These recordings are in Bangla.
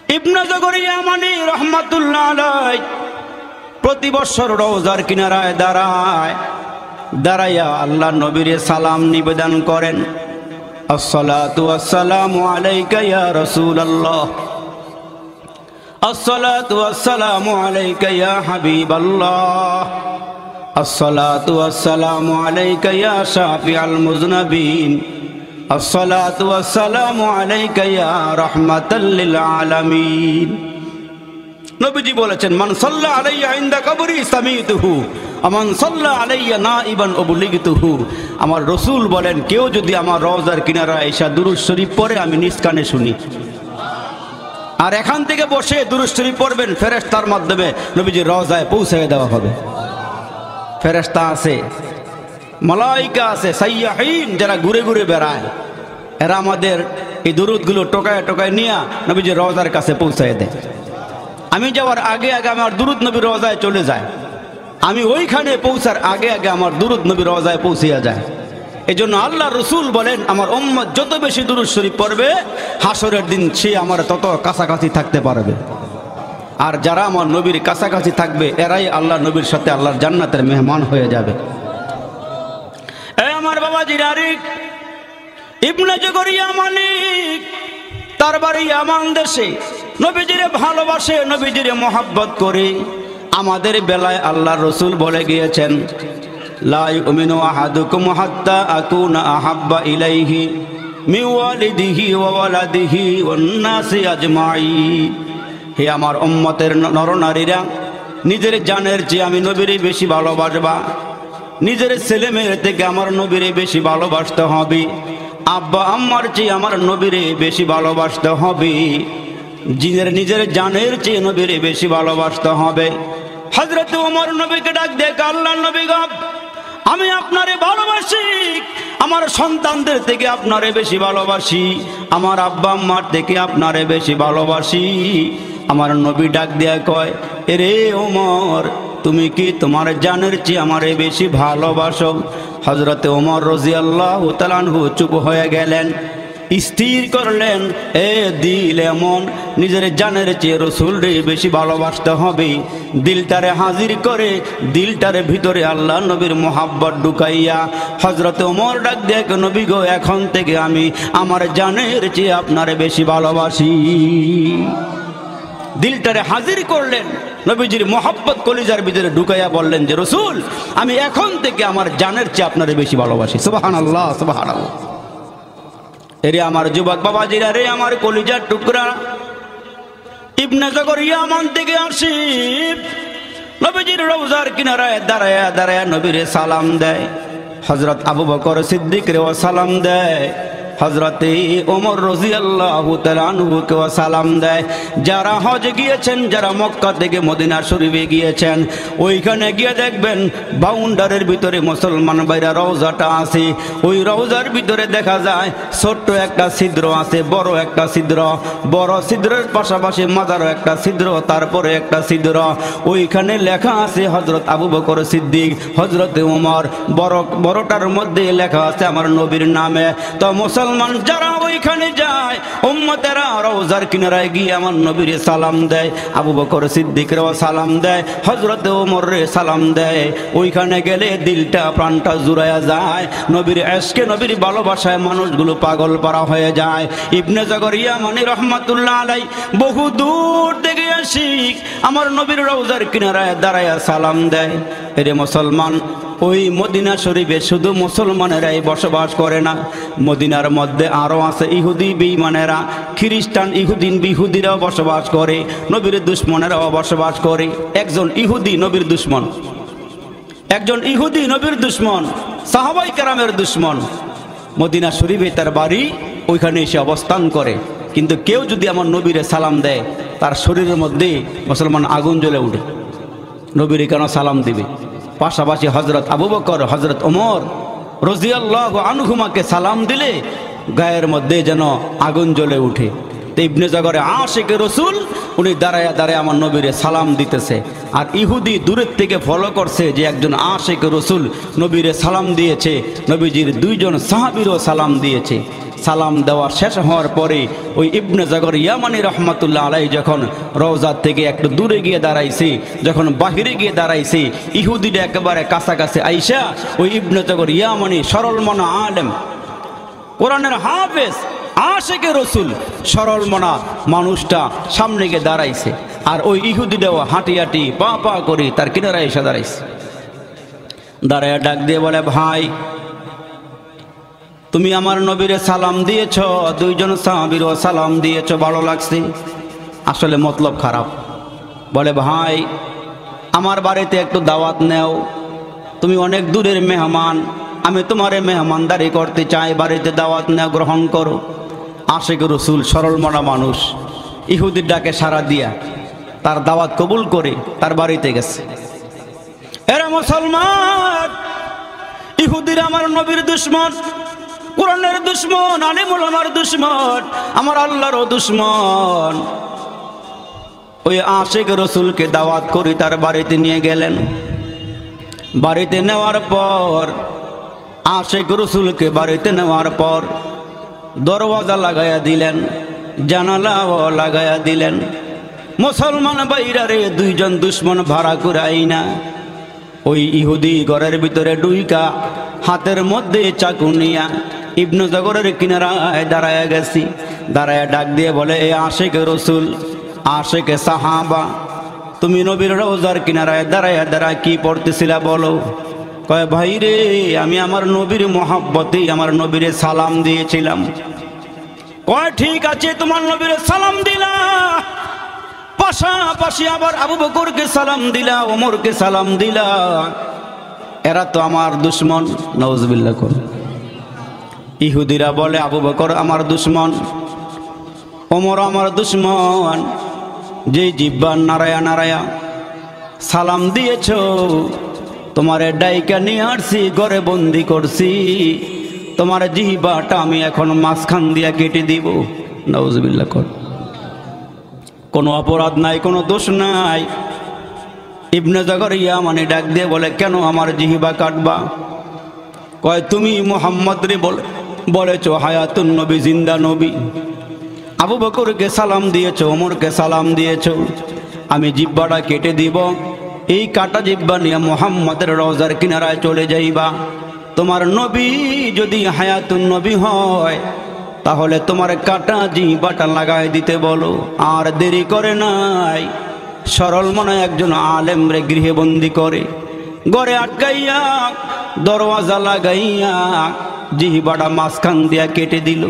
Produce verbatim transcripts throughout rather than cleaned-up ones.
ইবনে জাকারিয়া মানি রাহমাতুল্লাহ আলাইহি প্রতি বছর রওজার কিনারায় দাঁড়ায়, দাঁড়াইয়া আল্লাহ নবীরে সালাম নিবেদন করেন। আসসালাতু ওয়াসসালামু আলাইকা ইয়া রাসূলুল্লাহ, আসসালাতু ওয়াসসালামু আলাইকা ইয়া হাবিবাল্লাহ, আসসালাতু ওয়াসসালামু আলাইকা ইয়া শাফিআল মুযনিবিন, আসসালাতু ওয়াসসালামু আলাইকা ইয়া রাহমাতাল লিল আলামিন। নবীজি বলেছেন, মান সাল্লা আলাইয়া ইনদা কবরি সামিতুহু আমান সাল্লা আলাইয়া নাইবান উবলিগতুহু। আমার রাসূল বলেন, কেউ যদি আমার রওজার কিনারায় এসে দুরূদ শরীফ পড়ে আমি নিজ কানে শুনি। আর এখান থেকে বসে দুরূদ শরীফ পড়বেন, ফেরেশতার মাধ্যমে নবীজির রওজায় পৌঁছে দেওয়া হবে। ফেরেশতা আছে, মালাইকা আছে, সাইয়াহিন যারা ঘুরে ঘুরে বেড়ায়, এরা আমাদের এই দুরূদগুলো টোকায় টোকায় নিয়ে নবীজির রওজার কাছে পৌঁছায় দেয়। আমি যাওয়ার আগে আগে আমার দুরূদ নবীর রওজায় চলে যায়, আমি ওইখানে পৌঁছার আগে আগে আমার দুরূদ নবীর রওজায় পৌঁছিয়া যায়। এই জন্য আল্লাহ রসুল বলেন, আমার উম্মত যত বেশি দুরূদ শরীফ পড়বে হাসরের দিন সে আমার তত কাছাকাছি থাকতে পারবে। আর যারা আমার নবীর কাছাকাছি থাকবে এরাই আল্লাহ নবীর সাথে আল্লাহর জান্নাতের মেহমান হয়ে যাবে। এই আমার বাবা জিরারিক ইবনে জাকারিয়া মালিক, তার বাড়ি ইয়ামান দেশে, নবীজিরে ভালোবাসে, নবীজিরে মহব্বত করে। আমাদের বেলায় আল্লাহ রসুল বলে গিয়েছেন, লা ইউমিনু আহাদুকুম হাত্তা আকুনা আহাব্বা ইলাইহি মিন ওয়ালিদিহি ওয়া ওয়ালাদিহি ওয়ান নাসি আজমাইন। হে আমার উম্মতের নরনারীরা, নিজের জানের চেয়ে আমি নবীরে বেশি ভালোবাসবা, নিজের ছেলে মেয়ের থেকে আমার নবীরে বেশি ভালোবাসতে হবে, আব্বা আম্মার চেয়ে আমার নবীরে বেশি ভালোবাসতে হবে, জিনের নিজের জানের চেয়ে নবীরে বেশি ভালোবাসতে হবে। হযরত ওমর নবীকে ডাক দেখ, আল্লাহর নবী গো, আমি আপনারে ভালোবাসি, আমার সন্তানদের থেকে আপনারে বেশি ভালোবাসি, আমার আব্বা আম্মার থেকে আপনারে বেশি ভালোবাসি। আমার নবী ডাক দিয়া কয়, এরে ওমর, তুমি কি তোমার জানের চেয়ে আমারে বেশি ভালোবাসো? হযরত ওমর রাদিয়াল্লাহু তাআলা আনহু চুপ হয়ে গেলেন, স্থির করলেন, এ দিল এমন, নিজের জানের চেয়ে রসুলরে বেশি ভালোবাসতে হবে। দিলটারে হাজির করে দিলটারে ভিতরে আল্লাহ নবীর মোহাব্বত ঢুকাইয়া হযরত ওমর ডাক দেখ, নবী গো, এখন থেকে আমি আমার জানের চেয়ে আপনারে বেশি ভালোবাসি। দিলটারে হাজির করলেন, নবীজির মোহাব্বত কলিজার ভিতরে ঢুকাইয়া বললেন যে, রসুল, আমি এখন থেকে আমার জানের চেয়ে আপনারে বেশি ভালোবাসি। সুবহানাল্লাহ, সুবহানাল্লাহ। এরে আমার যুবক বাবাজিরা, রে আমার কলিজার টুকরা, ইবনে জাকারিয়া মান থেকে আসি নবীজির রওজার কিনারায় দাঁড়ায়া দাঁড়ায়া নবীরে সালাম দেয়। হযরত আবু বকর সিদ্দিক রে সালাম দেয়, হযরত ওমর রাদিয়াল্লাহু তাআলা আনহুকে সালাম দেয়। যারা হজ গিয়েছেন, যারা মক্কা থেকে মদিনা শরীফে গিয়েছেন, ওইখানে গিয়ে দেখবেন বাউন্ডারের ভিতরে মুসলমান ভাইরা রওজাটা আছে। ওই রওজার ভিতরে দেখা যায় ছোট্ট একটা ছিদ্র আছে, বড় একটা ছিদ্র, বড় ছিদ্রের পাশাপাশি মাজারও একটা ছিদ্র, তারপরে একটা ছিদ্র। ওইখানে লেখা আছে হযরত আবু বকর সিদ্দিক, হযরত ওমর, বড় বড়টার মধ্যে লেখা আছে আমার নবীর নামে। তো মুসলমান যারা ওইখানে যায়, উম্মতেরা রওজার কিনারায় গিয়ে আমার নবীরে সালাম দেয়, আবু বকর সিদ্দিকরে সালাম দেয়, হযরত ওমরে সালাম দেয়। ওইখানে গেলে দিলটা প্রাণটা জুড়ায়া যায়, নবীর ইশকে, নবীর ভালোবাসায় মানুষগুলো পাগল পারা হয়ে যায়। ইবনে জাকারিয়া মানি রাহমাতুল্লাহ আলাইহি বহু দূর থেকে আসি আমার নবীর রওজার কিনারায় দাঁড়ায়া সালাম দেয়। এরে মুসলমান, ওই মদিনা শরীফে শুধু মুসলমানেরাই বসবাস করে না, মদিনার মধ্যে আরও আছে ইহুদি বেঈমানেরা, খ্রিস্টান ইহুদিন বিহুদিরাও বসবাস করে, নবীর দুশ্মনেরাও বসবাস করে। একজন ইহুদি নবীর দুশ্মন, একজন ইহুদি নবীর দুশ্মন, সাহাবায়ে কেরামের দুশ্মন। মদিনা শরীফে তার বাড়ি, ওইখানে এসে অবস্থান করে। কিন্তু কেউ যদি আমার নবীরে সালাম দেয়, তার শরীরের মধ্যে মুসলমান আগুন জ্বলে উঠে। নবীরে কেন সালাম দিবে? পাশাপাশি হযরত আবু বকর, হযরত ওমর রাদিয়াল্লাহু আনহুমাকে সালাম দিলে গায়ের মধ্যে যেন আগুন জ্বলে উঠে। তো ইবনে জাকারিয়া আশিকে রসুল, উনি দাঁড়ায়া দাঁড়ায় আমার নবীরে সালাম দিতেছে। আর ইহুদি দূরের থেকে ফলো করছে যে একজন আশিক রসুল নবীরে সালাম দিয়েছে, নবীজির দুইজন সাহাবীরও সালাম দিয়েছে। সালাম দেওয়া শেষ হওয়ার পরে ওই ইবনে জাগর ইয়ামানি রহমাতুল্লাহ আলাইহি যখন রওজা থেকে একটু দূরে গিয়ে দাঁড়াইছে, যখন বাহিরে গিয়ে দাঁড়াইছে, ইহুদিটা একেবারে কাছাকাছি আইসা ওই ইবনে জাগর ইয়ামানি সরল মনা আলেম, কোরআনের হাফেজ, আশিকে রসুল, সরল মনা মানুষটা সামনে গিয়ে দাঁড়াইছে। আর ওই ইহুদিটাও হাঁটি হাঁটি পা পা করে তার কিনারায় এসে দাঁড়াইছে। দাঁড়ায় ডাক দিয়ে বলে, ভাই তুমি আমার নবীরে সালাম দিয়েছ, দুইজন সাহাবীরও সালাম দিয়েছ, ভালো লাগছে। আসলে মতলব খারাপ। বলে, ভাই আমার বাড়িতে একটু দাওয়াত নেও, তুমি অনেক দূরের মেহমান, আমি তোমারে মেহমানদারি করতে চাই, বাড়িতে দাওয়াত নেও, গ্রহণ করো। আশিক রসুল সরল মনা মানুষ ইহুদির ডাকে সাড়া দিয়া তার দাওয়াত কবুল করে তার বাড়িতে গেছে। এরা মুসলমান, ইহুদিরা আমার নবীর দুশমন, কোরআনের দুশমন, আলিমুল আমার দুশমন, আমার আল্লাহরও দুশমন। ওই আশিক রসুলকে দাওয়াত করে তার বাড়িতে নিয়ে গেলেন। বাড়িতে নেওয়ার পর আশিক রসুলকে বাড়িতে নেওয়ার পর দরওয়াজা লাগাইয়া দিলেন, জানালাও লাগাইয়া দিলেন। মুসলমান বাইরারে দুইজন দুশমন ভাড়া করে আইনা ওই ইহুদি ঘরের ভিতরে ডুইকা হাতের মধ্যে চাকু নিয়া ইবনে জাগরের কিনারায় দাঁড়ায়া গেছি। দাঁড়ায়া ডাক দিয়ে বলে, এ আশিক রসুল, আশিক সাহাবা, তুমি নবীর রওজার কিনারায় দাঁড়ায়া দাঁড়ায় কি পড়তেছিলা বলো? কয়, ভাই রে, আমি আমার নবীর মহাব্বতেই আমার নবীরে সালাম দিয়েছিলাম। কয়, ঠিক আছে, তোমার নবীরে সালাম দিলা, পাশাপাশি আবার আবু বকরকে সালাম দিলা, ওমরকে সালাম দিলা, এরা তো আমার দুশমন। নাউজুবিল্লাহ। কোন ইহুদিরা বলে, আবু বকর আমার দুশমন, ওমর আমার দুশমন। যে জিব্বা নারায়া নারায়া সালাম দিয়েছ, তোমার ডাইকা নিয়ে আসছি, ঘরে বন্দি করছি, তোমার জিহ্বাটা আমি এখন মাঝখান দিয়া কেটে দিব। নাউজুবিল্লাহ। কর কোনো অপরাধ নাই, কোনো দোষ নাই। ইবনে জাগর ইয়ামানি ডাক দিয়ে বলে, কেন আমার জিহ্বা কাটবা? কয়, তুমি মুহাম্মদ রে বলে বলেছ হায়াতুন নবী, জিন্দা নবী। আবু বকরকে সালাম দিয়েছো, ওমরকে সালাম দিয়েছো, আমি জিহ্বাটা কেটে দিব। এই কাটা জিহ্বা নিয়ে মুহাম্মদের রওজার কিনারায় চলে যাইবা। তোমার নবী যদি হায়াতুন নবী হয় তাহলে তোমার কাটা জিহ্বাটা লাগাই দিতে বলো। আর দেরি করে নাই, সরল মনে একজন আলেম রে গৃহে বন্দি করে ঘরে আটকাইয়া দরওয়াজা লাগাইয়া জিহ্বাটা মাঝখান দিয়া কেটে দিল।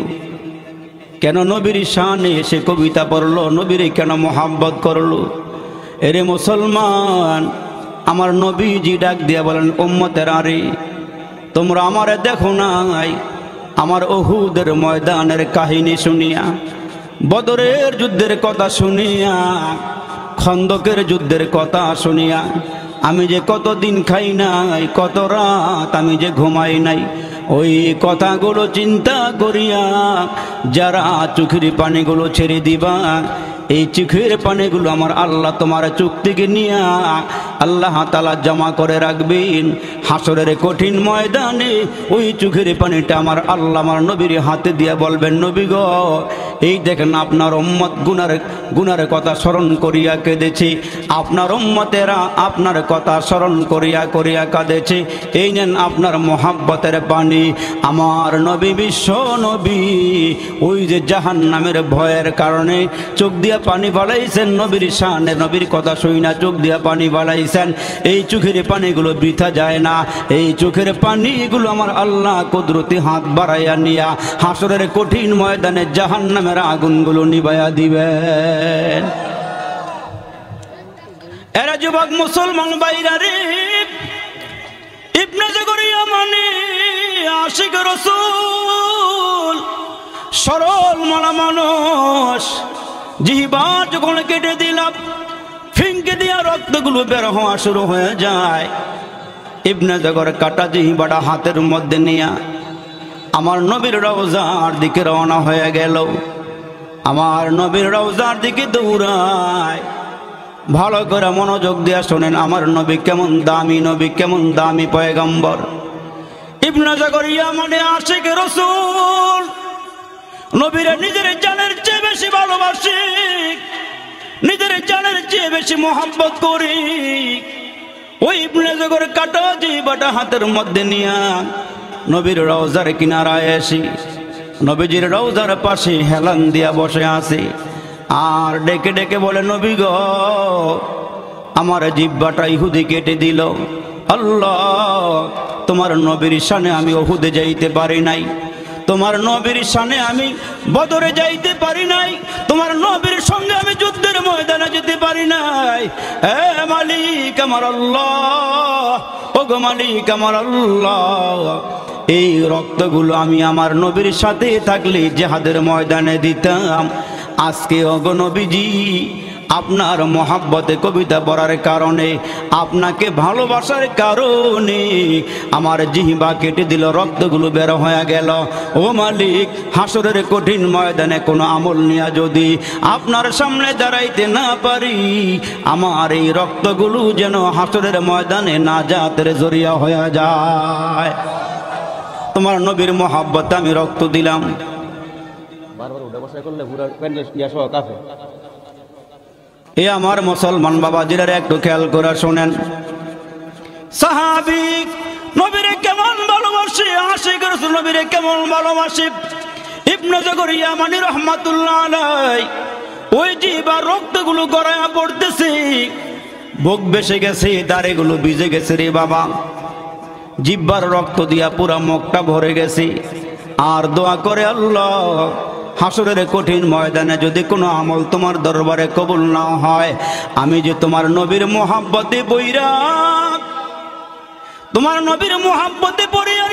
কেন? নবীর শানে এসে কবিতা পড়লো, নবীরে কেন মোহাব্বত করলো। এরে মুসলমান, আমার নবীজি ডাক দিয়া বলেন, উম্মতের আরে তোমরা আমারে দেখো নাই আমার উহুদের ময়দানের কাহিনী শুনিয়া, বদরের যুদ্ধের কথা শুনিয়া, খন্দকের যুদ্ধের কথা শুনিয়া, আমি যে কতদিন খাই নাই, কত রাত আমি যে ঘুমাই নাই, ওই কথাগুলো চিন্তা করিয়া যারা চোখের পানিগুলো ছেড়ে দিবা, এই চোখের পানিগুলো আমার আল্লাহ তোমার চোখ থেকে নিয়া আল্লাহ তাআলা জমা করে রাখবেন হাসরের কঠিন ময়দানে। ওই চোখের পানিটা আমার আল্লাহ আমার নবীর হাতে দিয়া বলবেন, নবী গো, এই দেখেন আপনার উম্মত গুনার গুনার কথা স্মরণ করিয়া কেঁদেছে, আপনার উম্মতেরা আপনার কথা স্মরণ করিয়া করিয়া কাঁদেছে, এই নেন আপনার মোহাব্বতের পানি। আমার নবী বিশ্ব নবী ওই যে জাহান্নামের ভয়ের কারণে চোখ দিয়া পানি বাড়াইছেন, নবীর শানে নবীর কথা শুই না চোখ দিয়া পানি বাড়াইছেন। এই চোখের পানিগুলো বৃথা যায় না, এই চোখের পানিগুলো আমার আল্লাহ কুদরতি হাত বাড়াইয়া নিয়া হাসরের কঠিন ময়দানে জাহান্নামের আগুনগুলো নিভাইয়া দিবেন। এরা যুবক মুসলমান ভাইরা রে, ইবনে জাগর ইয়ামানি আশিক রাসূল সরল মনা মানুষ, জিহ্বা যখন কেটে দিলাম, ফিঙ্কে দিয়া রক্তগুলো বের হওয়া শুরু হয়ে যায়। ইবনে জাগর কাটা জিহ্বাটা হাতের মধ্যে নিয়া আমার নবীর রওজার দিকে রওনা হয়ে গেল। আমার নবীর রওজার দিকে দৌড়ায়। ভালো করে মনোযোগ দিয়া শোনেন, আমার নবী কেমন দামি নবী, কেমন দামি পয়গম্বর। ইবনে জাগর ইয়ামানি আশিক রাসূল নবীরা নিজের জানের চেয়ে বেশি ভালোবাসি, নিজের জানের চেয়ে বেশি মোহাব্বত করি। ওই ইবনে জগর কাটা জিহ্বাটা হাতের মধ্যে নিয়া নবীর রওজার কিনারায় আসি, নবীজির রওজার পাশে হেলান দিয়া বসে আছি, আর ডেকে ডেকে বলে, নবী গো, আমার জিহ্বাটা ইহুদি কেটে দিল। আল্লাহ, তোমার নবীর শানে আমি উহুদে যাইতে পারি নাই, তোমার নবীর শানে আমি বদরে যাইতে পারি নাই, তোমার নবীর সঙ্গে আমি যুদ্ধের ময়দানে যেতে পারি নাই। এ মালিক আমার আল্লাহ, ও গো মালিক আমার আল্লাহ, এই রক্তগুলো আমি আমার নবীর সাথে থাকলে জিহাদের ময়দানে দিতাম। আজকে ও গো নবীজি, আপনার মহাব্বতে কবিতা পড়ার কারণে, আপনাকে ভালোবাসার কারণে আমার জিহ্বা কেটে দিল, রক্তগুলো বের হয়ে গেল। ও মালিক, হাসরের কঠিন ময়দানে কোনো আমল নিয়ে যদি আপনার সামনে দাঁড়াইতে না পারি, আমার এই রক্তগুলো যেন হাসরের ময়দানে নাজাতের জরিয়া হয়ে যায়। তোমার নবীর মহাব্বতে আমি রক্ত দিলাম। বারবার উঠে বসা করলে পুরো প্যান্ডেল ইয়া সহ কাফে। এ আমার মুসলমান বাবাজিরা একটু খেয়াল করে শোনেন, সাহাবী নবীরে কেমন ভালোবাসে, আশিক রাসূল নবীরে কেমন ভালোবাসে। ইবনে জগর ইয়ামানি রাহমাতুল্লাহ আলাইহি ওই জিহ্বা রক্তগুলো গড়ায়া পড়তেছে, বুক বেসে গেছে, দাড়িগুলো ভিজে গেছে রে বাবা, জিহ্বার রক্ত দিয়া পুরা মুখটা ভরে গেছে। আর দোয়া করে, আল্লাহ, হাসরের কঠিন ময়দানে যদি কোনো আমল তোমার দরবারে কবুল না হয়, আমি যে তোমার নবীর মোহাব্বতে বইরা, তোমার নবীর মোহাব্বতে পড়ে আরি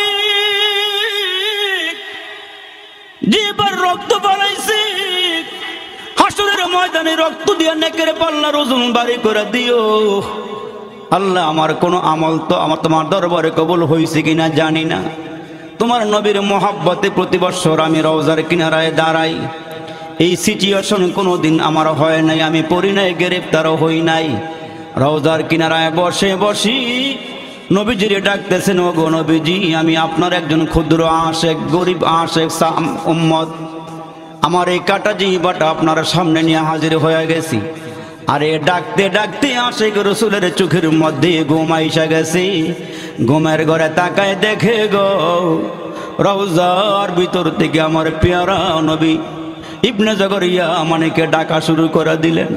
মালিক, জিহ্বার রক্ত বানাইছি, হাসরের ময়দানে রক্ত দিয়া নেকের পাল্লার ওজন বাড়ি করে দিও। আল্লাহ, আমার কোনো আমল তো আমার তোমার দরবারে কবুল হয়েছে কিনা জানি না, তোমার নবীর মোহাব্বতে প্রতি বছর আমি রওজার কিনারায় দাঁড়াই। এই সিচুয়েশন কোনোদিন আমার হয় নাই, আমি পড়ি নাই, গ্রেফতারও হই নাই। রওজার কিনারায় বসে বসি নবীজিরে ডাকতেছেন, ও গো নবীজি, আমি আপনার একজন ক্ষুদ্র আশেক, গরিব আশেক উম্মত, আমার এই কাটা জিহ্বাটা আপনার সামনে নিয়ে হাজির হয়ে গেছি। আরে ডাকতে ডাকতে আশেক রাসূলের চোখের মধ্যে ঘুম আইসা গেছে। ঘুমের ঘরে তাকায় দেখে গো, রওজার ভিতর থেকে আমার পেয়ারা নবী ইবনে জগর ইয়ামানিকে ডাকা শুরু করে দিলেন।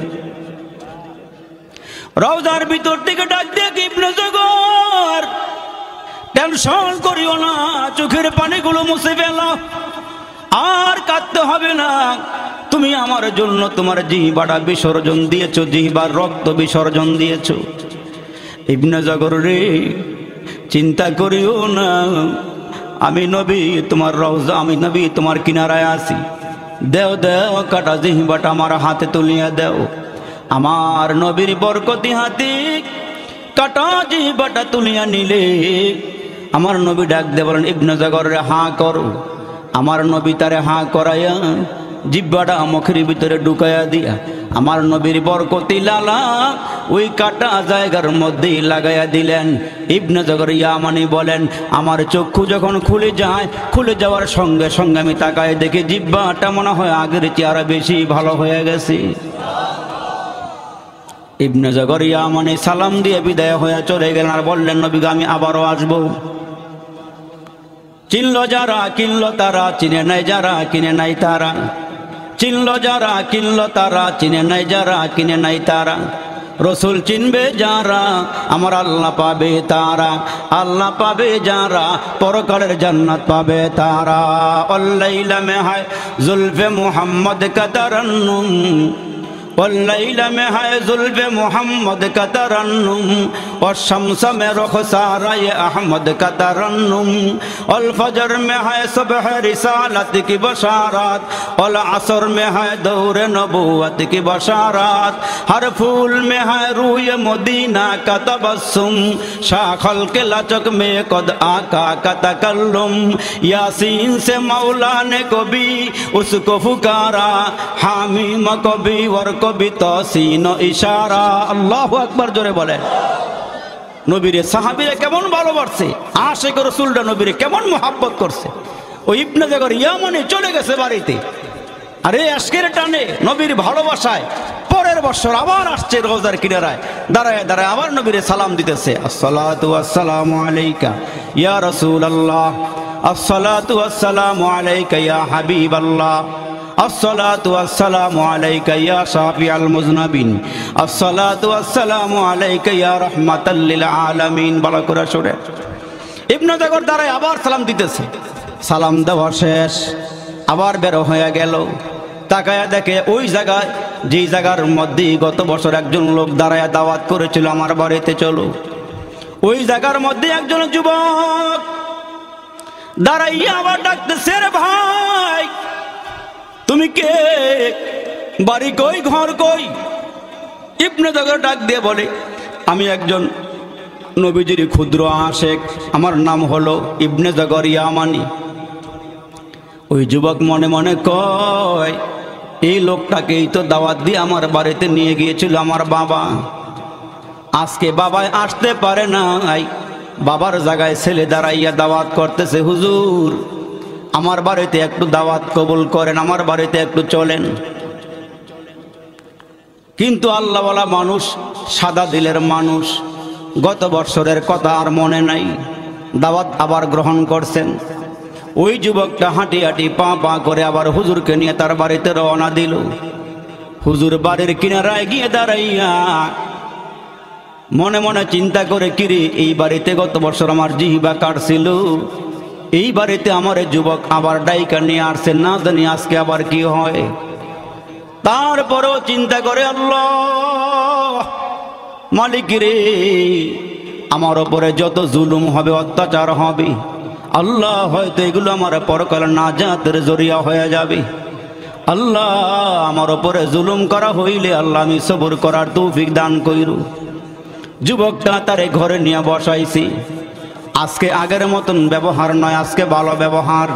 রওজার ভিতর থেকে ডাক দিয়ে, ইবনে জগর, টেনশন করিও না, চোখের পানিগুলো মুছে ফেলো, আর কাঁদতে হবে না। তুমি আমার জন্য তোমার জিহ্বাটা বিসর্জন দিয়েছো, জিহ্বার রক্ত বিসর্জন দিয়েছো। ইবনে জগর রে, চিন্তা করিও না, আমি নবী তোমার রওজা, আমি নবী তোমার কিনারায় আছি, দেও দেও কাটা জিহ্বাটা আমার হাতে তুলিয়া দেও। আমার নবীর বরকতি হাতে কাটা জিহ্বাটা তুলিয়া নিলে আমার নবী ডাক দিয়ে বলেন, ইবনে জগর রে, হাঁ করো। আমার নবী তারে হাঁ করাইয়া জিহ্বাটা মুখের ভিতরে ঢুকাইয়া দিয়া আমার নবীর বরকতি লালা ওই কাটা জায়গার মধ্যে লাগাইয়া দিলেন। ইবনে জগর ইয়ামানি বলেন, আমার চক্ষু যখন খুলে যায়, খুলে যাওয়ার সঙ্গে সঙ্গে আমি তাকায় দেখি জিহ্বাটা মনে হয় আগের চেয়ে আরো বেশি ভালো হয়ে গেছে। ইবনে জগর ইয়ামানি সালাম দিয়ে বিদায় হয়ে চলে গেলেন, আর বললেন, নবী গো, আমি আবারও আসবো। চিনল যারা কিনল তারা, চিনে নাই যারা কিনে নাই তারা, চিনল যারা কিনল তারা, চিনে নাই যারা কিনে নাই তারা। রসুল চিনবে যারা, আমার আল্লাহ পাবে তারা, আল্লাহ পাবে যারা, পরকালের জান্নাত পাবে তারা। অল্লাইলা মে হায় জুলফে মুহাম্মদ কা তারান্নুম, والليل में है जुल्फ मोहम्मद का तरन्नुम, और शम्स में रुखसारा ये अहमद का तरन्नुम, और फजर में है सुबह रिसालत की बशारत, और असर में है दौर नबूवत की बशारत, हर फूल में है रूय मदीना का तबस्सुम, शाखल के लचक में कद आका का तकल्लुम, यासीन से मौला ने को भी उसको पुकारा, हामीम को भी वर को भी तसीन इशारा। अल्लाहु আকবার জোরে বলেন। নবীরে সাহাবীরা কেমন ভালোবাসে, আশিক রাসূলরা নবীরে কেমন মোহাব্বত করছে। ওই ইবনে জাগর ইয়ামানি চলে গেছে বাড়িতে। আরে আজকের টানে নবীর ভালোবাসায় পরের বছর আবার আসছে রওজার কিনারায়, দাঁড়ায় দাঁড়ায় আবার নবীরে সালাম দিতেছে, আসসালাতু ওয়াসসালামু আলাইকা ইয়া রাসূলুল্লাহ, আসসালাতু ওয়াসসালামু আলাইকা ইয়া হাবিবাল্লাহ, আসসালাতু ওয়াসসালামু আলাইকা ইয়া শাফিআল মুযনাবিন, আসসালাতু ওয়াসসালামু আলাইকা ইয়া রাহমাতাল লিল আলামিন। বলা করে শুনে ইবনে জাগর দাঁড়ায় আবার সালাম দিতেছে। সালাম দেওয়া শেষ, আবার বের হয়ে গেল। তাকায়া দেখে ওই জায়গায়, যেই জায়গার মধ্যে গত বছর একজন লোক দাঁড়ায় দাওয়াত করেছিল আমার বাড়িতে চলো, ওই জায়গার মধ্যে একজন যুবক দাঁড়াইয়া আবার ডাকতেছে, রে ভাই তুমি কে, বাড়ি কই, ঘর কই? ইবনে জাগর ডাক দিয়ে বলে, আমি একজন নবীজির ক্ষুদ্র আশেক, আমার নাম হলো ইবনে জাগর ইয়ামানি। ওই যুবক মনে মনে কয়, এই লোকটাকেই তো দাওয়াত দিয়ে আমার বাড়িতে নিয়ে গিয়েছিল আমার বাবা, আজকে বাবায় আসতে পারে নাই, বাবার জায়গায় ছেলে দাঁড়াইয়া দাওয়াত করতেছে, হুজুর আমার বাড়িতে একটু দাওয়াত কবুল করেন, আমার বাড়িতে একটু চলেন। কিন্তু আল্লাহওয়ালা মানুষ, সাদা দিলের মানুষ, গত বছরের কথা আর মনে নাই, দাওয়াত আবার গ্রহণ করছেন। ওই যুবকটা হাঁটি হাঁটি পা পা করে আবার হুজুরকে নিয়ে তার বাড়িতে রওনা দিল। হুজুর বাড়ির কিনারায় গিয়ে দাঁড়াইয়া মনে মনে চিন্তা করে, কিরে এই বাড়িতে গত বছর আমার জিহ্বা কাটছিল, এই বাড়িতে আমার যুবক আবার ডাইকা নিয়ে আসছে, না জানি আজকে আবার কি হয়। তারপরেও চিন্তা করে, আল্লাহ মালিক রে, আমার ওপরে যত জুলুম হবে, অত্যাচার হবে, আল্লাহ হয়তো এগুলো আমার পরকাল নাজাতের জরিয়া হয়ে যাবে। আল্লাহ আমার ওপরে জুলুম করা হইলে আল্লাহ আমি সবর করার তৌফিক দান কইরু। যুবকটা তারে ঘরে নিয়ে বসাইছি। আজকে আগের মতন ব্যবহার নয়, আজকে ভালো ব্যবহার।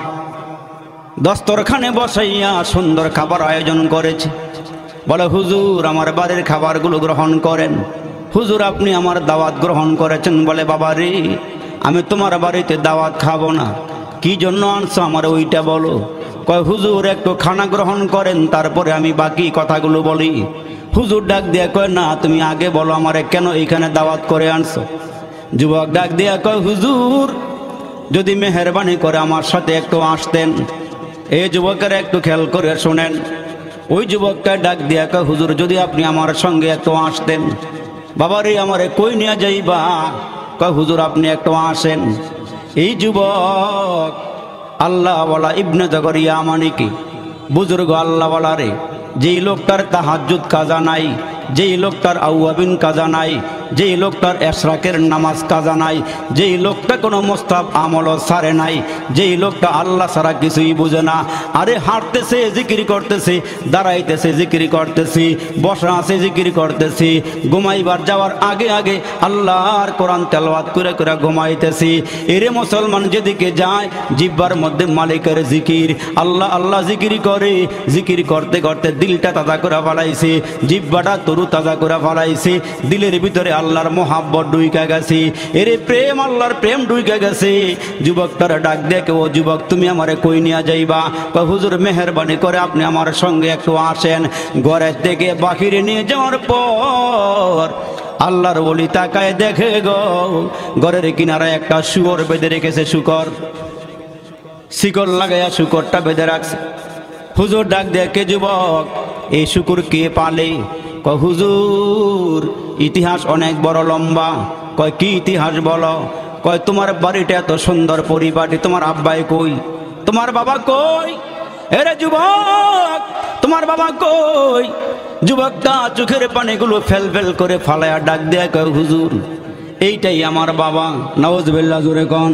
দস্তরখানে বসাইয়া সুন্দর খাবার আয়োজন করেছে। বলে, হুজুর আমার বাড়ির খাবারগুলো গ্রহণ করেন। হুজুর আপনি আমার দাওয়াত গ্রহণ করেছেন। বলে, বাবা রে, আমি তোমার বাড়িতে দাওয়াত খাবো না। কি জন্য আনছো আমার ওইটা বলো। কয়, হুজুর একটু খানা গ্রহণ করেন, তারপরে আমি বাকি কথাগুলো বলি। হুজুর ডাক দিয়া কয়, না তুমি আগে বলো আমারে কেন এইখানে দাওয়াত করে আনছো। যুবক ডাক দিয়া কয়, হুজুর যদি মেহেরবানি করে আমার সাথে একটু আসতেন। এই যুবকের একটু খেয়াল করে শোনেন। ওই যুবকটা ডাক দিয়া কয়, হুজুর যদি আপনি আমার সঙ্গে একটু আসতেন। বাবারে আমারে কই নিয়ে যাইবা? কয়, হুজুর আপনি একটু আসেন। এই যুবক আল্লাহওয়ালা ইবনে জাগর ইয়ামানিকে, বুজুর্গ আল্লাহওয়ালা রে, যেই লোকটার তাহাজ্জুদ কাজা নাই, যেই লোকটার আউয়াবিন কাজা নাই, যেই লোকটার এশরাকের নামাজ কাজা নাই, যেই লোকটা কোনো মোস্তাব আমলও সারে নাই, যেই লোকটা আল্লাহ ছাড়া কিছুই বুঝে না, আরে হাঁটতেছে জিকির করতেছে, দাঁড়াইতেছে জিকির করতেছি, বসা আছে জিকির করতেছি, ঘুমাইবার যাওয়ার আগে আগে আল্লাহর কোরআন তেলাওয়াত করে করে ঘুমাইতেছি। এরে মুসলমান যেদিকে যায় জিহ্বার মধ্যে মালিকের জিকির, আল্লাহ আল্লাহ জিকির করে, জিকির করতে করতে দিলটা তাজা করে ফেলাইছে, জিহ্বাটা তরু তাজা করে ফেলাইছে, দিলের ভিতরে আল্লাহর মোহাব্বত ঢুইকা গেছে। এরে প্রেম, আল্লাহর প্রেম ঢুইকা গেছে। যুবকটার ডাক দেখে, ও যুবক তুমি আমারে কই নিয়ে যাইবা? কয়, হুজুর মেহেরবানি করে আপনি আমার সঙ্গে একটু আসেন। ঘরের থেকে বাহিরে নিয়ে যাওয়ার পর আল্লাহর ওলি তাকায় দেখে গো, ঘরের কিনারায় একটা শুকর বেঁধে রেখেছে। শুকর শিকড় লাগাইয়া শুকরটা বেঁধে রাখছে। হুজুর ডাক দেখে, যুবক এই শুকুর কে পালে? কয়, হুজুর ইতিহাস অনেক বড় লম্বা। কয়, কি ইতিহাস বলো? কয়, তোমার বাড়িটা এত সুন্দর পরিবারটি, তোমার আব্বাই কই, তোমার বাবা কই? এরে যুবক তোমার বাবা কই? যুবকটা চোখের পানিগুলো ফেল ফেল করে ফালায়া ডাক দেয়া কয়, হুজুর এইটাই আমার বাবা। নাউজুবিল্লাহ, জোরে কোন।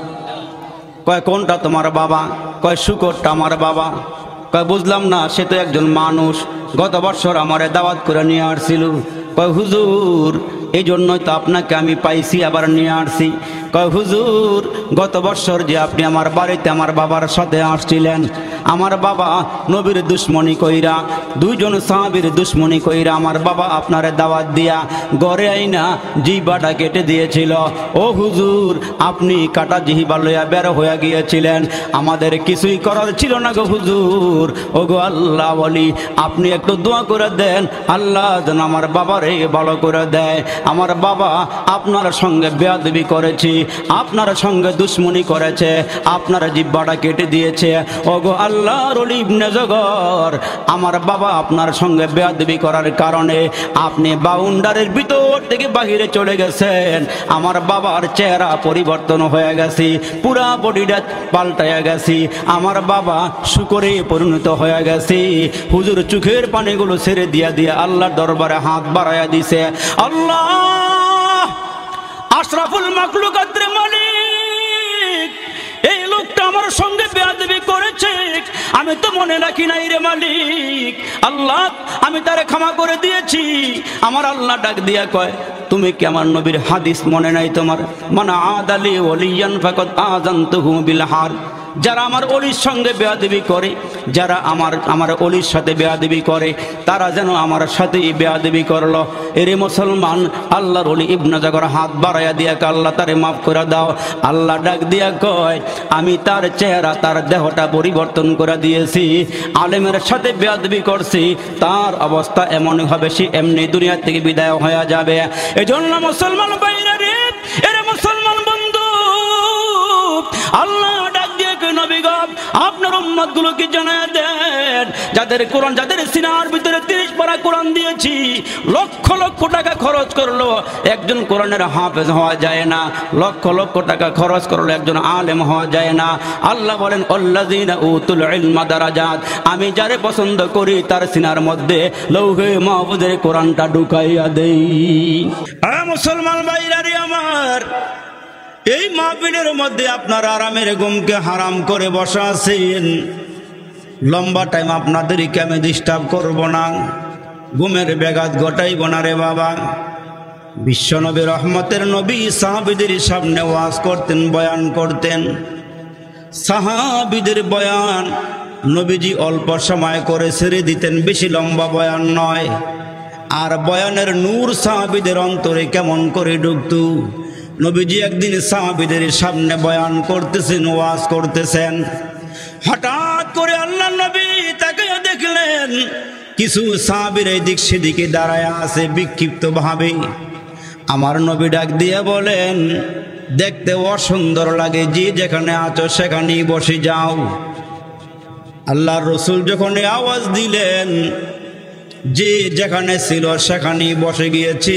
কয়, কোনটা তোমার বাবা? কয়, শুকরটা আমার বাবা। কয়, বুঝলাম না, সে তো একজন মানুষ, গত বছর আমারে দাওয়াত করে নিয়ে আসছিল। কয়, হুজুর এই জন্যই তো আপনাকে আমি পাইছি, আবার নিয়ে আসছি। কয়, হুজুর গত বছর যে আপনি আমার বাড়িতে আমার বাবার সাথে আসছিলেন, আমার বাবা নবীর দুশ্মনী কইরা, দুইজন সাহাবীর দুশ্মনী কইরা আমার বাবা আপনার দাওয়াত দিয়া ঘরে আইনা জিহ্বাটা কেটে দিয়েছিল। ও হুজুর, আপনি কাটা জিহ্বা লইয়া বের হয়ে গিয়েছিলেন, আমাদের কিছুই করার ছিল না গো হুজুর। ও গো আল্লাহ বলি, আপনি একটু দোয়া করে দেন, আল্লাহ যেন আমার বাবারে ভালো করে দেয়। আমার বাবা আপনার সঙ্গে বেয়াদবি করেছি, আপনার সঙ্গে দুশ্মনী করেছে, আপনার জিহ্বাটা কেটে দিয়েছে। ও গো আল্লাহর ওলি ইবনে জগর, আমার বাবা আপনার সঙ্গে বেয়াদবি করার কারণে আপনি বাউন্ডারির ভিতর থেকে বাহিরে চলে গেছেন। আমার বাবার চেহারা পরিবর্তন হয়ে গেছে, পুরা বডিটা পাল্টায়া গেছি, আমার বাবা শুকরে পরিণত হয়ে গেছে। হুজুর চোখের পানিগুলো ছেড়ে দিয়া দিয়া আল্লাহর দরবারে হাত বাড়াইয়া দিছে। আল্লাহ, আশরাফুল মাখলুকাতের মালিক, এই লোকটা আমার সঙ্গে বেয়াদবি করেছে, আমি তো মনে রাখি নাই রে মালিক। আল্লাহ, আমি তারে ক্ষমা করে দিয়েছি। আমার আল্লাহ ডাক দিয়া কয়, তুমি কি আমার নবীর হাদিস মনে নাই তোমার? মানা আদালি ওলিয়ান ফাকাদ আযানতুহু বিল হার। যারা আমার অলির সঙ্গে বেয়াদবি করে, যারা আমার আমার অলির সাথে বেয়াদবি করে, তারা যেন আমার সাথেই বেয়াদবি করলো। এরে মুসলমান, আল্লাহর অলি ইবনে জগর হাত বাড়াইয়া দিয়া আল্লাহ তারে মাফ করে দাও। আল্লাহ ডাক দিয়া কয়, আমি তার চেহারা, তার দেহটা পরিবর্তন করে দিয়েছি। আলেমের সাথে বেয়াদবি করছি, তার অবস্থা এমন হবে, সে এমনি দুনিয়া থেকে বিদায় হয়ে যাবে। এই জন্য মুসলমান ভাইরা রে, এরে মুসলমান বন্ধু, আল্লাহ ডাক দিয়ে নবী গো, আপনার উম্মত গুলোকে জানায় দেন, যাদের কোরআন, যাদের সিনার ভিতরে তিরিশ পারা কোরআন দিয়েছি, লক্ষ লক্ষ টাকা খরচ করলো, একজন কোরআনের হাফেজ হওয়া যায় না। লক্ষ লক্ষ টাকা খরচ করলো, একজন আলেম হওয়া যায় না। আল্লাহ বলেন, আল্লাযীনা উতুল ইলমা দারাজাত, আমি যারে পছন্দ করি তার সিনার মধ্যে লৌহে মাহফুজের কোরআনটা ঢুকাইয়া দেই। হ্যাঁ মুসলমান ভাইরা রে আমার, এই মাহফিলের মধ্যে আপনার আরামের ঘুমকে হারাম করে বসা আছেন। লম্বা টাইম আপনাদেরকে আমি ডিস্টার্ব করব না, ঘুমের ব্যাঘাত ঘটাইব না রে বাবা। বিশ্বনবী রহমতের নবী সাহাবীদের সামনে ওয়াজ করতেন, বয়ান করতেন। সাহাবীদের বয়ান নবীজি অল্প সময় করে ছেড়ে দিতেন, বেশি লম্বা বয়ান নয়। আর বয়ানের নূর সাহাবীদের অন্তরে কেমন করে ঢুকত। নবীজি একদিন সাহাবীদের সামনে বয়ান করতেছেন, ওয়াজ করতেছেন, হঠাৎ করে আল্লাহ নবী তাকে দেখলেন কিছু সাহাবীর এই দিক সেদিকে দাঁড়ায় আছে বিক্ষিপ্ত ভাবে। আমার নবী ডাক দিয়ে বলেন, দেখতে অসুন্দর লাগে, যে যেখানে আছো সেখানেই বসে যাও। আল্লাহর রাসূল যখন আওয়াজ দিলেন, যে যেখানে ছিল সেখানেই বসে গিয়েছি।